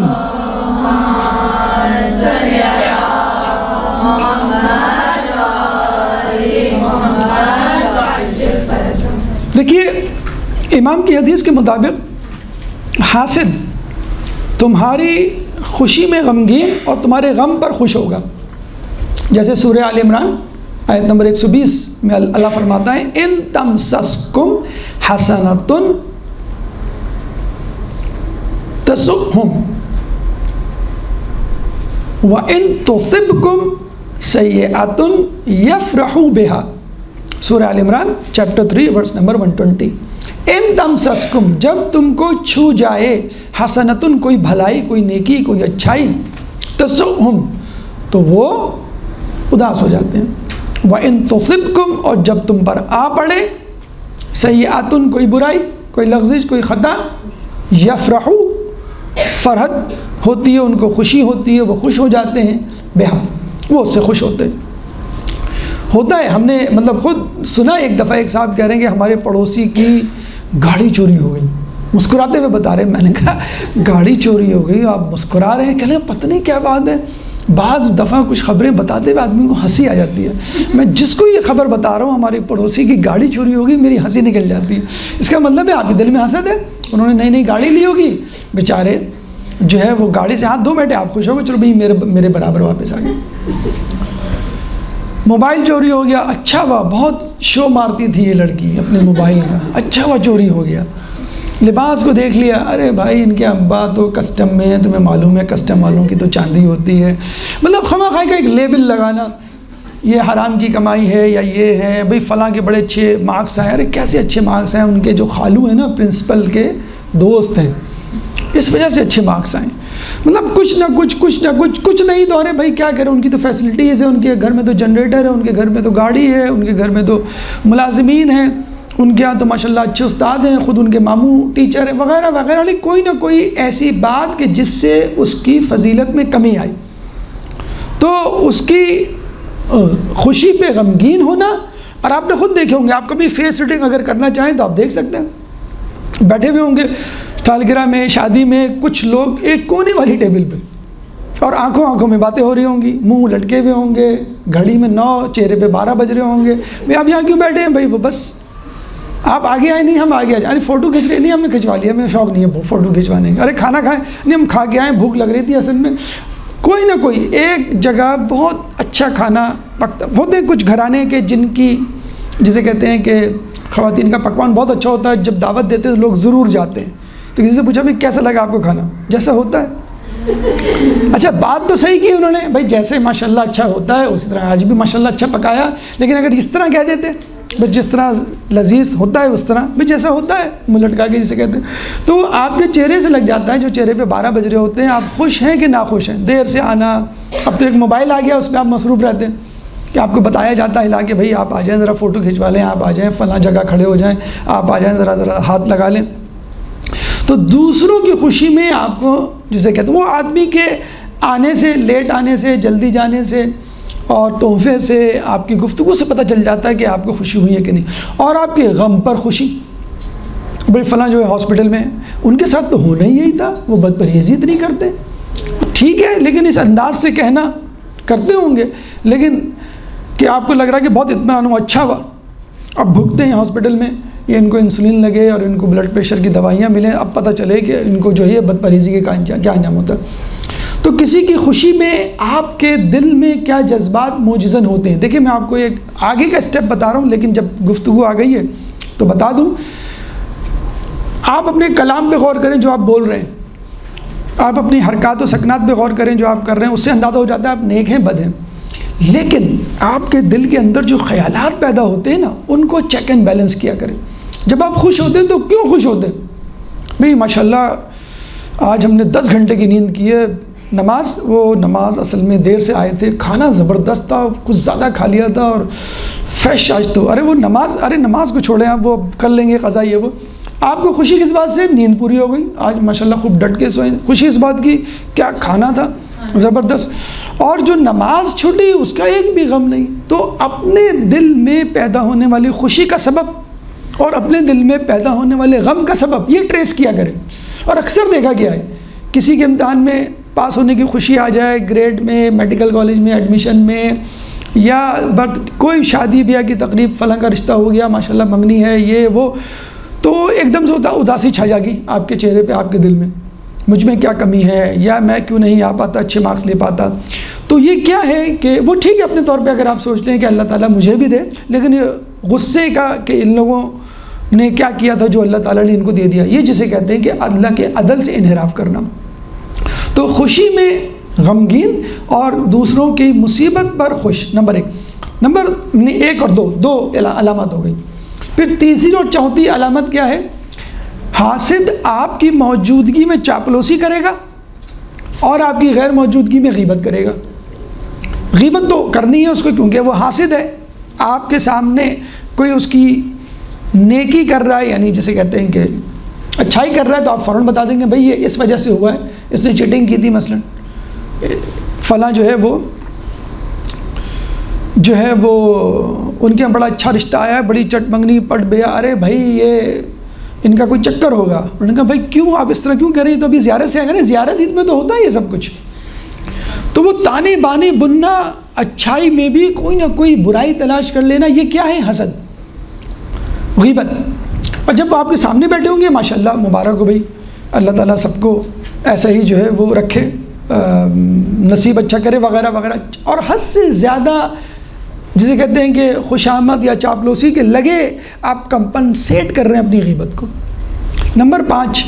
دیکھیے امام کی حدیث کے مطابق حاسد تمہاری خوشی میں غمگین اور تمہارے غم پر خوش ہوگا. جیسے سورہ آل عمران آیت نمبر ایک سو بیس میں اللہ فرماتا ہے ان تمسسکم حسنۃ تسؤہم وَإِن تُصِبْكُمْ سَيِّئَةٌ يَفْرَحُوا بِهَا. سورہ آل عمران chapter three verse number one twenty. ان تمسسکم جب تم کو چھو جائے حسنتن کوئی بھلائی، کوئی نیکی، کوئی اچھائی، تسؤہم تو وہ اداس ہو جاتے ہیں. وَإِن تُصِبْكُمْ اور جب تم پر آ پڑے سیئاتن کوئی برائی، کوئی لغزش، کوئی خطا، یفرحوا فرحت ہوتی ہے، ان کو خوشی ہوتی ہے، وہ خوش ہو جاتے ہیں، بہا وہ اس سے خوش ہوتے ہیں. ہوتا ہے ہم نے مطلب خود سنا ایک دفعہ ایک صاحب کہہ رہے ہیں کہ ہمارے پڑوسی کی گاڑی چوری ہو گئی. مسکراتے ہوئے بتا رہے ہیں. میں نے کہا گاڑی چوری ہو گئی، آپ مسکرا رہے ہیں؟ کہہ رہے ہیں پتہ نہیں کیا بات ہے. بعض دفعہ کچھ خبریں بتاتے ہوئے آدمی کو ہنسی آ جاتی ہے. میں جس کو یہ خبر بتا رہا ہوں ہمارے پڑوسی کی گاڑی چوری ہوگی، میری ہنسی نکل جاتی ہے. اس کا مطلب ہے آپ کے دل میں حسد ہے. انہوں نے نئی نئی گاڑی لی ہوگی، بیچارے جو ہے وہ گاڑی سے ہاتھ دھو بیٹھے، آپ خوش ہو گئے، چلو بھائی میرے میرے برابر واپس آ گئے. موبائل چوری ہو گیا، اچھا ہوا، بہت شو مارتی تھی یہ لڑکی اپنے موبائل کا، اچھا ہوا چوری ہو گیا. لباس کو دیکھ لیا، ارے بھائی ان کے ابا تو کسٹم میں ہیں، تمہیں معلوم ہے کسٹم والوں کی تو چاندی ہوتی ہے. مطلب خواہ خواہ کا ایک لیبل لگانا، یہ حرام کی کمائی ہے یا یہ ہے. بھئی فلاں کے بڑے اچھے مارکس آئے، ارے کیسے اچھے مارکس آئے، ان کے جو خالو ہیں نا پرنسپل کے دوست ہیں، اس وجہ سے اچھے مارکس آئیں. مطلب کچھ نہ کچھ کچھ نہ کچھ کچھ نہیں تو ارے بھائی کیا کریں، ان کی تو فیسلٹیز ہے، ان کے گھر میں تو جنریٹر ہے، ان کے گھر میں تو گاڑی ہے، ان کے گھر میں تو ملازمین ہیں، ان کے یہاں تو ماشاءاللہ اچھے استاد ہیں، خود ان کے ماموں ٹیچر ہیں وغیرہ وغیرہ. لیکن کوئی نہ کوئی ایسی بات کہ جس سے اس کی فضیلت میں کمی آئی، تو اس کی خوشی پہ غمگین ہونا. اور آپ نے خود دیکھے ہوں گے، آپ کبھی فیس ریڈنگ اگر کرنا چاہیں تو آپ دیکھ سکتے ہیں. بیٹھے ہوئے ہوں گے سالگرہ میں، شادی میں، کچھ لوگ ایک کونے والی ٹیبل پہ اور آنکھوں آنکھوں میں باتیں ہو رہی ہوں گی، منہ لٹکے ہوئے ہوں گے، گھڑی میں نو، چہرے پہ بارہ بج رہے ہوں گے. بھائی آپ یہاں کیوں بیٹھے ہیں؟ بھائی وہ بس آپ آگے آئے نہیں، ہم آگے آ جائیں. ارے فوٹو کھینچ رہے نہیں، ہم نے کھنچوا لیا، ہمیں شوق نہیں ہے فوٹو کھنچوانے کا. ارے کھانا کھائیں نہیں، ہم کھا کے آئیں، بھوک لگ رہی تھی اصل میں. کوئی نہ کوئی ایک جگہ بہت اچھا کھانا پکتا. ہوتے ہیں کچھ گھرانے کے جن کی جسے کہتے ہیں کہ خواتین کا پکوان بہت اچھا ہوتا ہے، جب دعوت دیتے ہیں لوگ ضرور جاتے ہیں. تو کسی سے پوچھا بھائی کیسا لگا آپ کو کھانا؟ جیسا ہوتا ہے. اچھا بات تو صحیح کی انہوں نے، بھائی جیسے ماشاءاللہ اچھا ہوتا ہے اسی طرح آج بھی ماشاءاللہ اچھا پکایا. لیکن اگر اس طرح کہہ دیتے بھائی جس طرح لذیذ ہوتا ہے اس طرح، بھائی جیسا ہوتا ہے منہ لٹکا کے جسے کہتے ہیں، تو آپ کے چہرے سے لگ جاتا ہے. جو چہرے پہ بارہ بج رہے ہوتے ہیں، آپ خوش ہیں کہ ناخوش ہیں؟ دیر سے آنا، اب تو ایک موبائل آ گیا، اس پہ آپ مصروف رہتے ہیں کہ آپ کو بتایا جاتا ہے لا کہ بھائی آپ آ جائیں، ذرا فوٹو کھنچوا لیں، آپ آ جائیں فلاں جگہ کھڑے ہو جائیں، آپ آ جائیں ذرا ذرا ہاتھ لگا لیں. تو دوسروں کی خوشی میں آپ کو جسے کہتے ہیں، وہ آدمی کے آنے سے، لیٹ آنے سے، جلدی جانے سے اور تحفے سے، آپ کی گفتگو سے پتہ چل جاتا ہے کہ آپ کو خوشی ہوئی ہے کہ نہیں. اور آپ کے غم پر خوشی، بھائی فلاں جو ہے ہاسپٹل میں، ان کے ساتھ تو ہونا ہی یہی تھا، وہ بد پرہیزی اتنی کرتے. ٹھیک ہے، لیکن اس انداز سے کہنا کرتے ہوں گے، لیکن کہ آپ کو لگ رہا ہے کہ بہت اطمینان ہوا، اچھا ہوا. اب بھگتے ہیں ہاسپٹل میں، یہ ان کو انسولین لگے اور ان کو بلڈ پریشر کی دوائیاں ملیں، اب پتہ چلے کہ ان کو جو ہے بد پرہیزی کے کیا انجام ہوتا ہے. تو کسی کی خوشی میں آپ کے دل میں کیا جذبات موجزن ہوتے ہیں. دیکھیں میں آپ کو ایک آگے کا اسٹیپ بتا رہا ہوں، لیکن جب گفتگو آ گئی ہے تو بتا دوں. آپ اپنے کلام پہ غور کریں جو آپ بول رہے ہیں، آپ اپنی حرکات و سکنات پہ غور کریں جو آپ کر رہے ہیں، اس سے اندازہ ہو جاتا ہے آپ نیک ہیں بد ہیں. لیکن آپ کے دل کے اندر جو خیالات پیدا ہوتے ہیں نا، ان کو چیک اینڈ بیلنس کیا کریں. جب آپ خوش ہوتے ہیں تو کیوں خوش ہوتے ہیں؟ بھئی ماشاءاللہ آج ہم نے دس گھنٹے کی نیند کی ہے، نماز وہ نماز اصل میں دیر سے آئے تھے، کھانا زبردست تھا، کچھ زیادہ کھا لیا تھا اور فریش آج تو، ارے وہ نماز ارے نماز کو چھوڑیں آپ، وہ کر لیں گے قضا یہ وہ. آپ کو خوشی کس بات سے؟ نیند پوری ہو گئی، آج ماشاءاللہ خوب ڈٹ کے سوئیں. خوشی اس بات کی کیا کھانا تھا زبردست. اور جو نماز چھوٹی اس کا ایک بھی غم نہیں. تو اپنے دل میں پیدا ہونے والی خوشی کا سبب اور اپنے دل میں پیدا ہونے والے غم کا سبب یہ ٹریس کیا کریں. اور اکثر دیکھا گیا ہے کسی کے امتحان میں پاس ہونے کی خوشی آ جائے، گریڈ میں، میڈیکل کالج میں ایڈمیشن میں، یا برتھ کوئی شادی بیاہ کی تقریب، فلاں کا رشتہ ہو گیا ماشاءاللہ منگنی ہے یہ وہ، تو ایک دم سے ہوتا اداسی چھا جائے گی آپ کے چہرے پہ، آپ کے دل میں، مجھ میں کیا کمی ہے، یا میں کیوں نہیں آ پاتا، اچھے مارکس لے پاتا. تو یہ کیا ہے کہ وہ ٹھیک ہے اپنے طور پہ اگر آپ سوچتے ہیں کہ اللہ تعالیٰ مجھے بھی دے، لیکن یہ غصے کا کہ ان لوگوں نے کیا کیا تھا جو اللہ تعالیٰ نے ان کو دے دیا، یہ جسے کہتے ہیں کہ اللہ کے عدل سے انحراف کرنا. تو خوشی میں غمگین اور دوسروں کی مصیبت پر خوش، نمبر ایک. نمبر ایک اور دو دو علامت ہو گئی. پھر تیسری اور چوتھی علامت کیا ہے؟ حاسد آپ کی موجودگی میں چاپلوسی کرے گا اور آپ کی غیر موجودگی میں غیبت کرے گا. غیبت تو کرنی ہے اس کو کیونکہ وہ حاسد ہے. آپ کے سامنے کوئی اس کی نیکی کر رہا ہے، یعنی جسے کہتے ہیں کہ اچھائی کر رہا ہے، تو آپ فوراً بتا دیں گے بھئی یہ اس وجہ سے ہوا ہے، اس نے چیٹنگ کی تھی مثلا، فلاں جو ہے وہ جو ہے وہ ان کے بڑا اچھا رشتہ آیا ہے، بڑی چٹ منگنی پٹ بیا، ارے بھائی یہ ان کا کوئی چکر ہوگا. انہوں نے کہا بھائی کیوں آپ اس طرح کیوں کہہ رہے ہیں، تو ابھی زیارت سے آ گئے، زیارت عید میں تو ہوتا ہے یہ سب کچھ. تو وہ تانے بانے بننا، اچھائی میں بھی کوئی نہ کوئی برائی تلاش کر لینا، یہ کیا ہے؟ حسد، غیبت. اور جب وہ آپ کے سامنے بیٹھے ہوں گے ماشاءاللہ مبارک ہو بھائی، اللہ تعالیٰ سب کو ایسا ہی جو ہے وہ رکھے، نصیب اچھا کرے وغیرہ وغیرہ. اور حد سے زیادہ جسے کہتے ہیں کہ خوش آمد یا چاپلوسی کے لگے آپ کمپنسیٹ کر رہے ہیں اپنی غیبت کو. نمبر پانچ،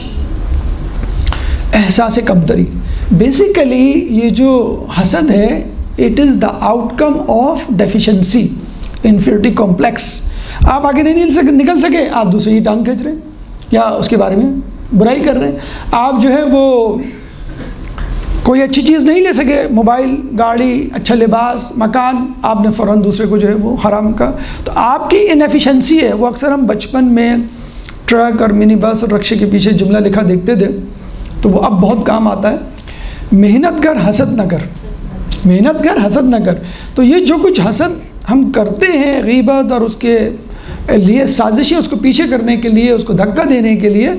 احساس کمتری. بیسیکلی یہ جو حسد ہے it is the outcome of deficiency, inferiority complex. آپ آگے نہیں نکل سکے، آپ دوسرے ہی ٹانگ کھینچ رہے ہیں یا اس کے بارے میں برائی کر رہے ہیں. آپ جو ہے وہ کوئی اچھی چیز نہیں لے سکے، موبائل، گاڑی، اچھا لباس، مکان، آپ نے فوراً دوسرے کو جو ہے وہ حرام کا. تو آپ کی انیفیشنسی ہے وہ. اکثر ہم بچپن میں ٹرک اور منی بس اور رکشے کے پیچھے جملہ لکھا دیکھتے تھے، تو وہ اب بہت کام آتا ہے، محنت کر حسد نہ کر، محنت کر حسد نہ کر. تو یہ جو کچھ حسد ہم کرتے ہیں، غیبت اور اس کے لیے سازشیں اس کو پیچھے کرنے کے لیے، اس کو دھکا دینے کے لیے،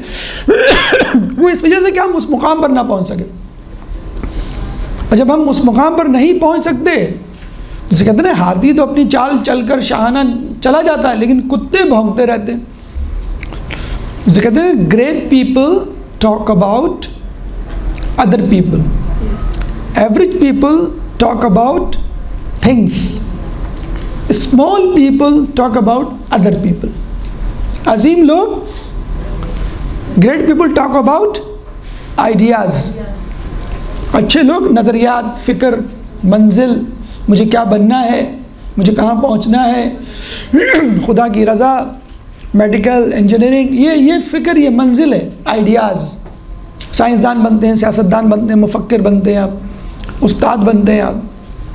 وہ اس وجہ سے کہ ہم اس مقام پر نہ پہنچ سکے. اور جب ہم اس مقام پر نہیں پہنچ سکتے، جسے کہتے ہیں ہاتھی تو اپنی چال چل کر شاہانہ چلا جاتا ہے لیکن کتے بھونکتے رہتے ہیں. جسے کہتے ہیں great people talk about other people, average people talk about things, small people talk about other people. عظیم لوگ، great people talk about ideas. اچھے لوگ نظریات، فکر، منزل، مجھے کیا بننا ہے، مجھے کہاں پہنچنا ہے، خدا کی رضا، میڈیکل، انجینئرنگ، یہ یہ فکر، یہ منزل ہے، آئیڈیاز. سائنسدان بنتے ہیں، سیاستدان بنتے ہیں، مفکر بنتے ہیں آپ، استاد بنتے ہیں آپ.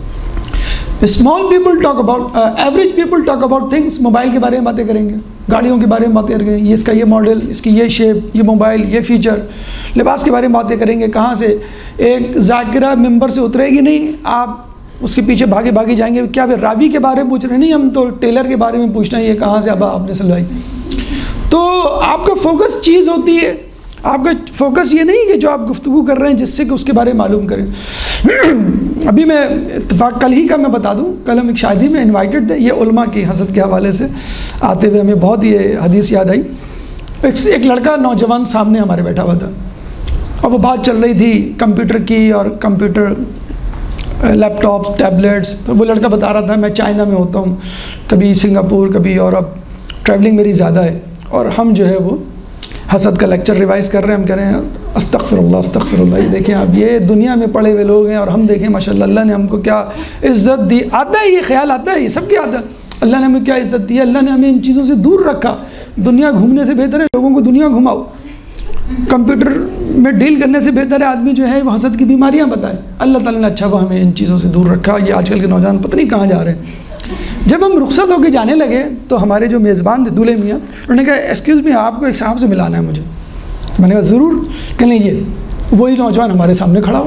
Small people talk about, average people talk about things. Mobile کے بارے میں باتیں کریں گے، گاڑیوں کے بارے میں باتیں کریں گے، یہ اس کا یہ ماڈل، اس کی یہ شیپ، یہ موبائل، یہ فیچر. لباس کے بارے میں باتیں کریں گے، کہاں سے ایک ذاکرہ ممبر سے اترے گی نہیں، آپ اس کے پیچھے بھاگے بھاگے جائیں گے. کیا راوی کے بارے میں پوچھ رہے ہیں؟ نہیں، ہم تو ٹیلر کے بارے میں پوچھنا ہے، یہ کہاں سے ابا آپ نے سلوائی. تو آپ کا فوکس چیز ہوتی ہے، آپ کا فوکس یہ نہیں کہ جو آپ گفتگو کر رہے ہیں جس سے کہ اس کے بارے میں معلوم کریں. ابھی میں اتفاق کل ہی کا میں بتا دوں، کل ہم ایک شادی میں انوائٹڈ تھے، یہ علماء کی حسد کے حوالے سے آتے ہوئے ہمیں بہت یہ حدیث یاد آئی. ایک لڑکا نوجوان سامنے ہمارے بیٹھا ہوا تھا اور وہ بات چل رہی تھی کمپیوٹر کی اور کمپیوٹر، لیپ ٹاپس، ٹیبلیٹس. وہ لڑکا بتا رہا تھا میں چائنا میں ہوتا ہوں، کبھی سنگاپور، کبھی یورپ، ٹریولنگ میری زیادہ ہے، اور ہم جو ہے وہ حسد کا لیکچر ریوائز کر رہے ہیں. ہم کہہ رہے ہیں استغفر اللہ استغفر اللہ. یہ دیکھیں آپ، یہ دنیا میں پڑے ہوئے لوگ ہیں اور ہم دیکھیں ماشاءاللہ اللہ نے ہم کو کیا عزت دی. آتا ہے یہ خیال، آتا ہے یہ سب کی آتا ہے، اللہ نے ہمیں کیا عزت دی، اللہ نے ہمیں ان چیزوں سے دور رکھا. دنیا گھومنے سے بہتر ہے لوگوں کو دنیا گھماؤ. کمپیوٹر میں ڈیل کرنے سے بہتر ہے آدمی جو ہے وہ حسد کی بیماریاں بتائے. اللہ تعالیٰ نے اچھا وہ ہمیں ان چیزوں سے دور رکھا. یہ آج کل کے نوجوان پتہ نہیں کہاں جا رہے ہیں. جب ہم رخصت ہو کے جانے لگے تو ہمارے جو میزبان تھے دولہے میاں, انہوں نے کہا ایکسکیوز می, آپ کو ایک صاحب سے ملانا ہے مجھے. میں نے کہا ضرور. کہ نہیں, یہ وہی نوجوان ہمارے سامنے کھڑا ہو.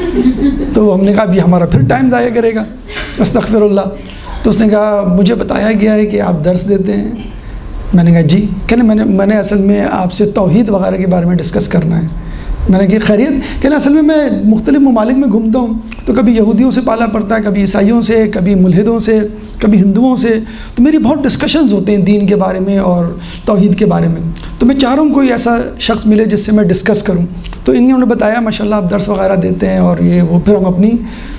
تو ہم نے کہا ابھی ہمارا پھر ٹائم ضائع کرے گا, استغفر اللہ. تو اس نے کہا مجھے بتایا گیا ہے کہ آپ درس دیتے ہیں. میں نے کہا جی. کہنے میں نے میں نے اصل میں آپ سے توحید وغیرہ کے بارے میں ڈسکس کرنا ہے. میں نے کہا خیریت. کہنا اصل میں میں مختلف ممالک میں گھومتا ہوں تو کبھی یہودیوں سے پالا پڑتا ہے, کبھی عیسائیوں سے, کبھی ملحدوں سے, کبھی ہندوؤں سے. تو میری بہت ڈسکشنز ہوتے ہیں دین کے بارے میں اور توحید کے بارے میں. تو میں چاہ رہا ہوں کوئی ایسا شخص ملے جس سے میں ڈسکس کروں. تو انہوں نے بتایا ماشاء اللہ آپ درس وغیرہ دیتے ہیں اور یہ وہ. پھر ہم اپنی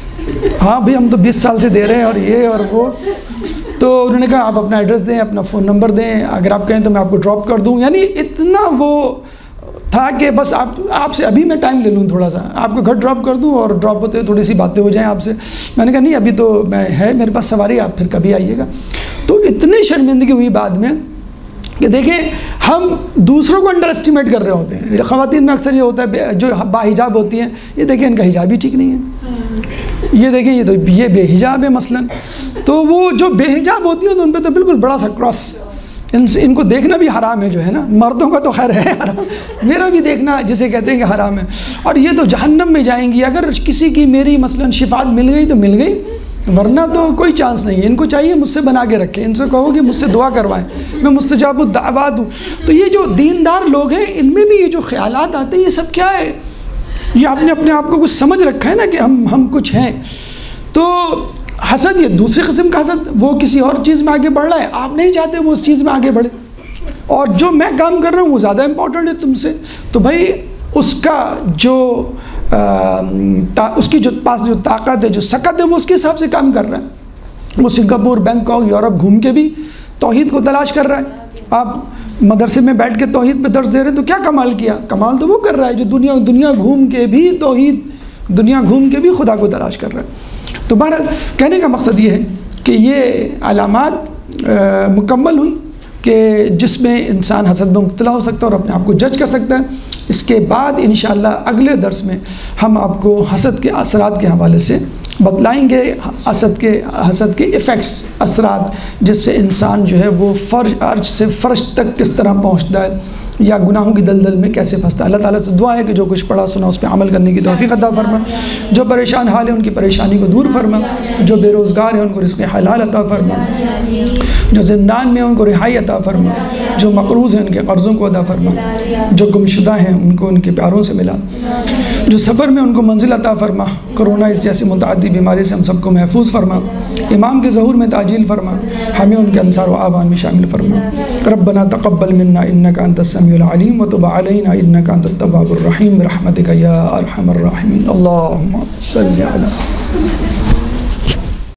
ہاں بھائی ہم تو بیس سال سے دے رہے ہیں اور یہ اور وہ. تو انہوں نے کہا آپ اپنا ایڈریس دیں, اپنا فون نمبر دیں, اگر آپ کہیں تو میں آپ کو ڈراپ کر دوں. یعنی اتنا وہ تھا کہ بس آپ آپ سے ابھی میں ٹائم لے لوں, تھوڑا سا آپ کو گھر ڈراپ کر دوں اور ڈراپ ہوتے تھوڑی سی باتیں ہو جائیں آپ سے. میں نے کہا نہیں ابھی تو میں ہے میرے پاس سواری, آپ پھر کبھی آئیے گا. تو اتنی شرمندگی ہوئی بعد میں کہ دیکھیں ہم دوسروں کو انڈر اسٹیمیٹ کر رہے ہوتے ہیں. خواتین میں اکثر یہ ہوتا ہے جو با حجاب ہوتی ہیں, یہ دیکھیں ان کا حجاب ہی ٹھیک نہیں ہے, یہ دیکھیں یہ تو یہ بے حجاب ہے مثلاً. تو وہ جو بے حجاب ہوتی ہیں تو ان پہ تو بالکل بڑا سا کراس, ان سے ان کو دیکھنا بھی حرام ہے جو ہے نا. مردوں کا تو خیر ہے حرام, میرا بھی دیکھنا جسے کہتے ہیں کہ حرام ہے. اور یہ تو جہنم میں جائیں گی. اگر کسی کی میری مثلاً شفاعت مل گئی تو مل گئی, ورنہ تو کوئی چانس نہیں ہے. ان کو چاہیے مجھ سے بنا کے رکھیں, ان سے کہو کہ مجھ سے دعا کروائیں, میں مستجاب الدعوات ہوں. تو یہ جو دیندار لوگ ہیں ان میں بھی یہ جو خیالات آتے ہیں یہ سب کیا ہے؟ یہ آپ نے اپنے آپ کو کچھ سمجھ رکھا ہے نا کہ ہم ہم کچھ ہیں. تو حسد یہ دوسری قسم کا حسد, وہ کسی اور چیز میں آگے بڑھ رہا ہے, آپ نہیں چاہتے وہ اس چیز میں آگے بڑھے, اور جو میں کام کر رہا ہوں وہ زیادہ امپورٹنٹ ہے تم سے. تو بھائی اس کا جو اس کی جو پاس جو طاقت ہے, جو سکت ہے, وہ اس کے حساب سے کام کر رہا ہے. وہ سنگاپور, بینکاک, یورپ گھوم کے بھی توحید کو تلاش کر رہا ہے. آپ مدرسے میں بیٹھ کے توحید پہ درس دے رہے ہیں تو کیا کمال کیا؟ کمال تو وہ کر رہا ہے جو دنیا دنیا گھوم کے بھی توحید, دنیا گھوم کے بھی خدا کو تلاش کر رہا ہے. تو بہرحال کہنے کا مقصد یہ ہے کہ یہ علامات مکمل ہوئی کہ جس میں انسان حسد میں مبتلا ہو سکتا ہے اور اپنے آپ کو جج کر سکتا ہے. اس کے بعد انشاءاللہ اگلے درس میں ہم آپ کو حسد کے اثرات کے حوالے سے بتلائیں گے, حسد کے حسد کے ایفیکٹس, اثرات, جس سے انسان جو ہے وہ فرش عرش سے فرش تک کس طرح پہنچتا ہے یا گناہوں کی دلدل میں کیسے پھنستا ہے. اللہ تعالیٰ سے دعا ہے کہ جو کچھ پڑھا سنا اس پہ عمل کرنے کی توفیق عطا فرما. جو پریشان حال ہے ان کی پریشانی کو دور فرما. جو بے روزگار ہیں ان کو رزق حلال عطا فرما. جو زندان میں ہیں ان کو رہائی عطا فرما. جو مقروض ہیں ان کے قرضوں کو ادا فرما. جو گمشدہ ہیں ان کو ان کے پیاروں سے ملا. جو سفر میں ان کو منزل عطا فرما. کرونا اس جیسی متعدی بیماری سے ہم سب کو محفوظ فرما. امام کے ظہور میں تعجیل فرما. ہمیں ان کے انصار و اعوان میں شامل فرما. ربنا تقبل منا انک انت السمیع العلیم وتب علینا انک انت التواب الرحیم برحمتک یا ارحم الراحمین. اللہم صل علی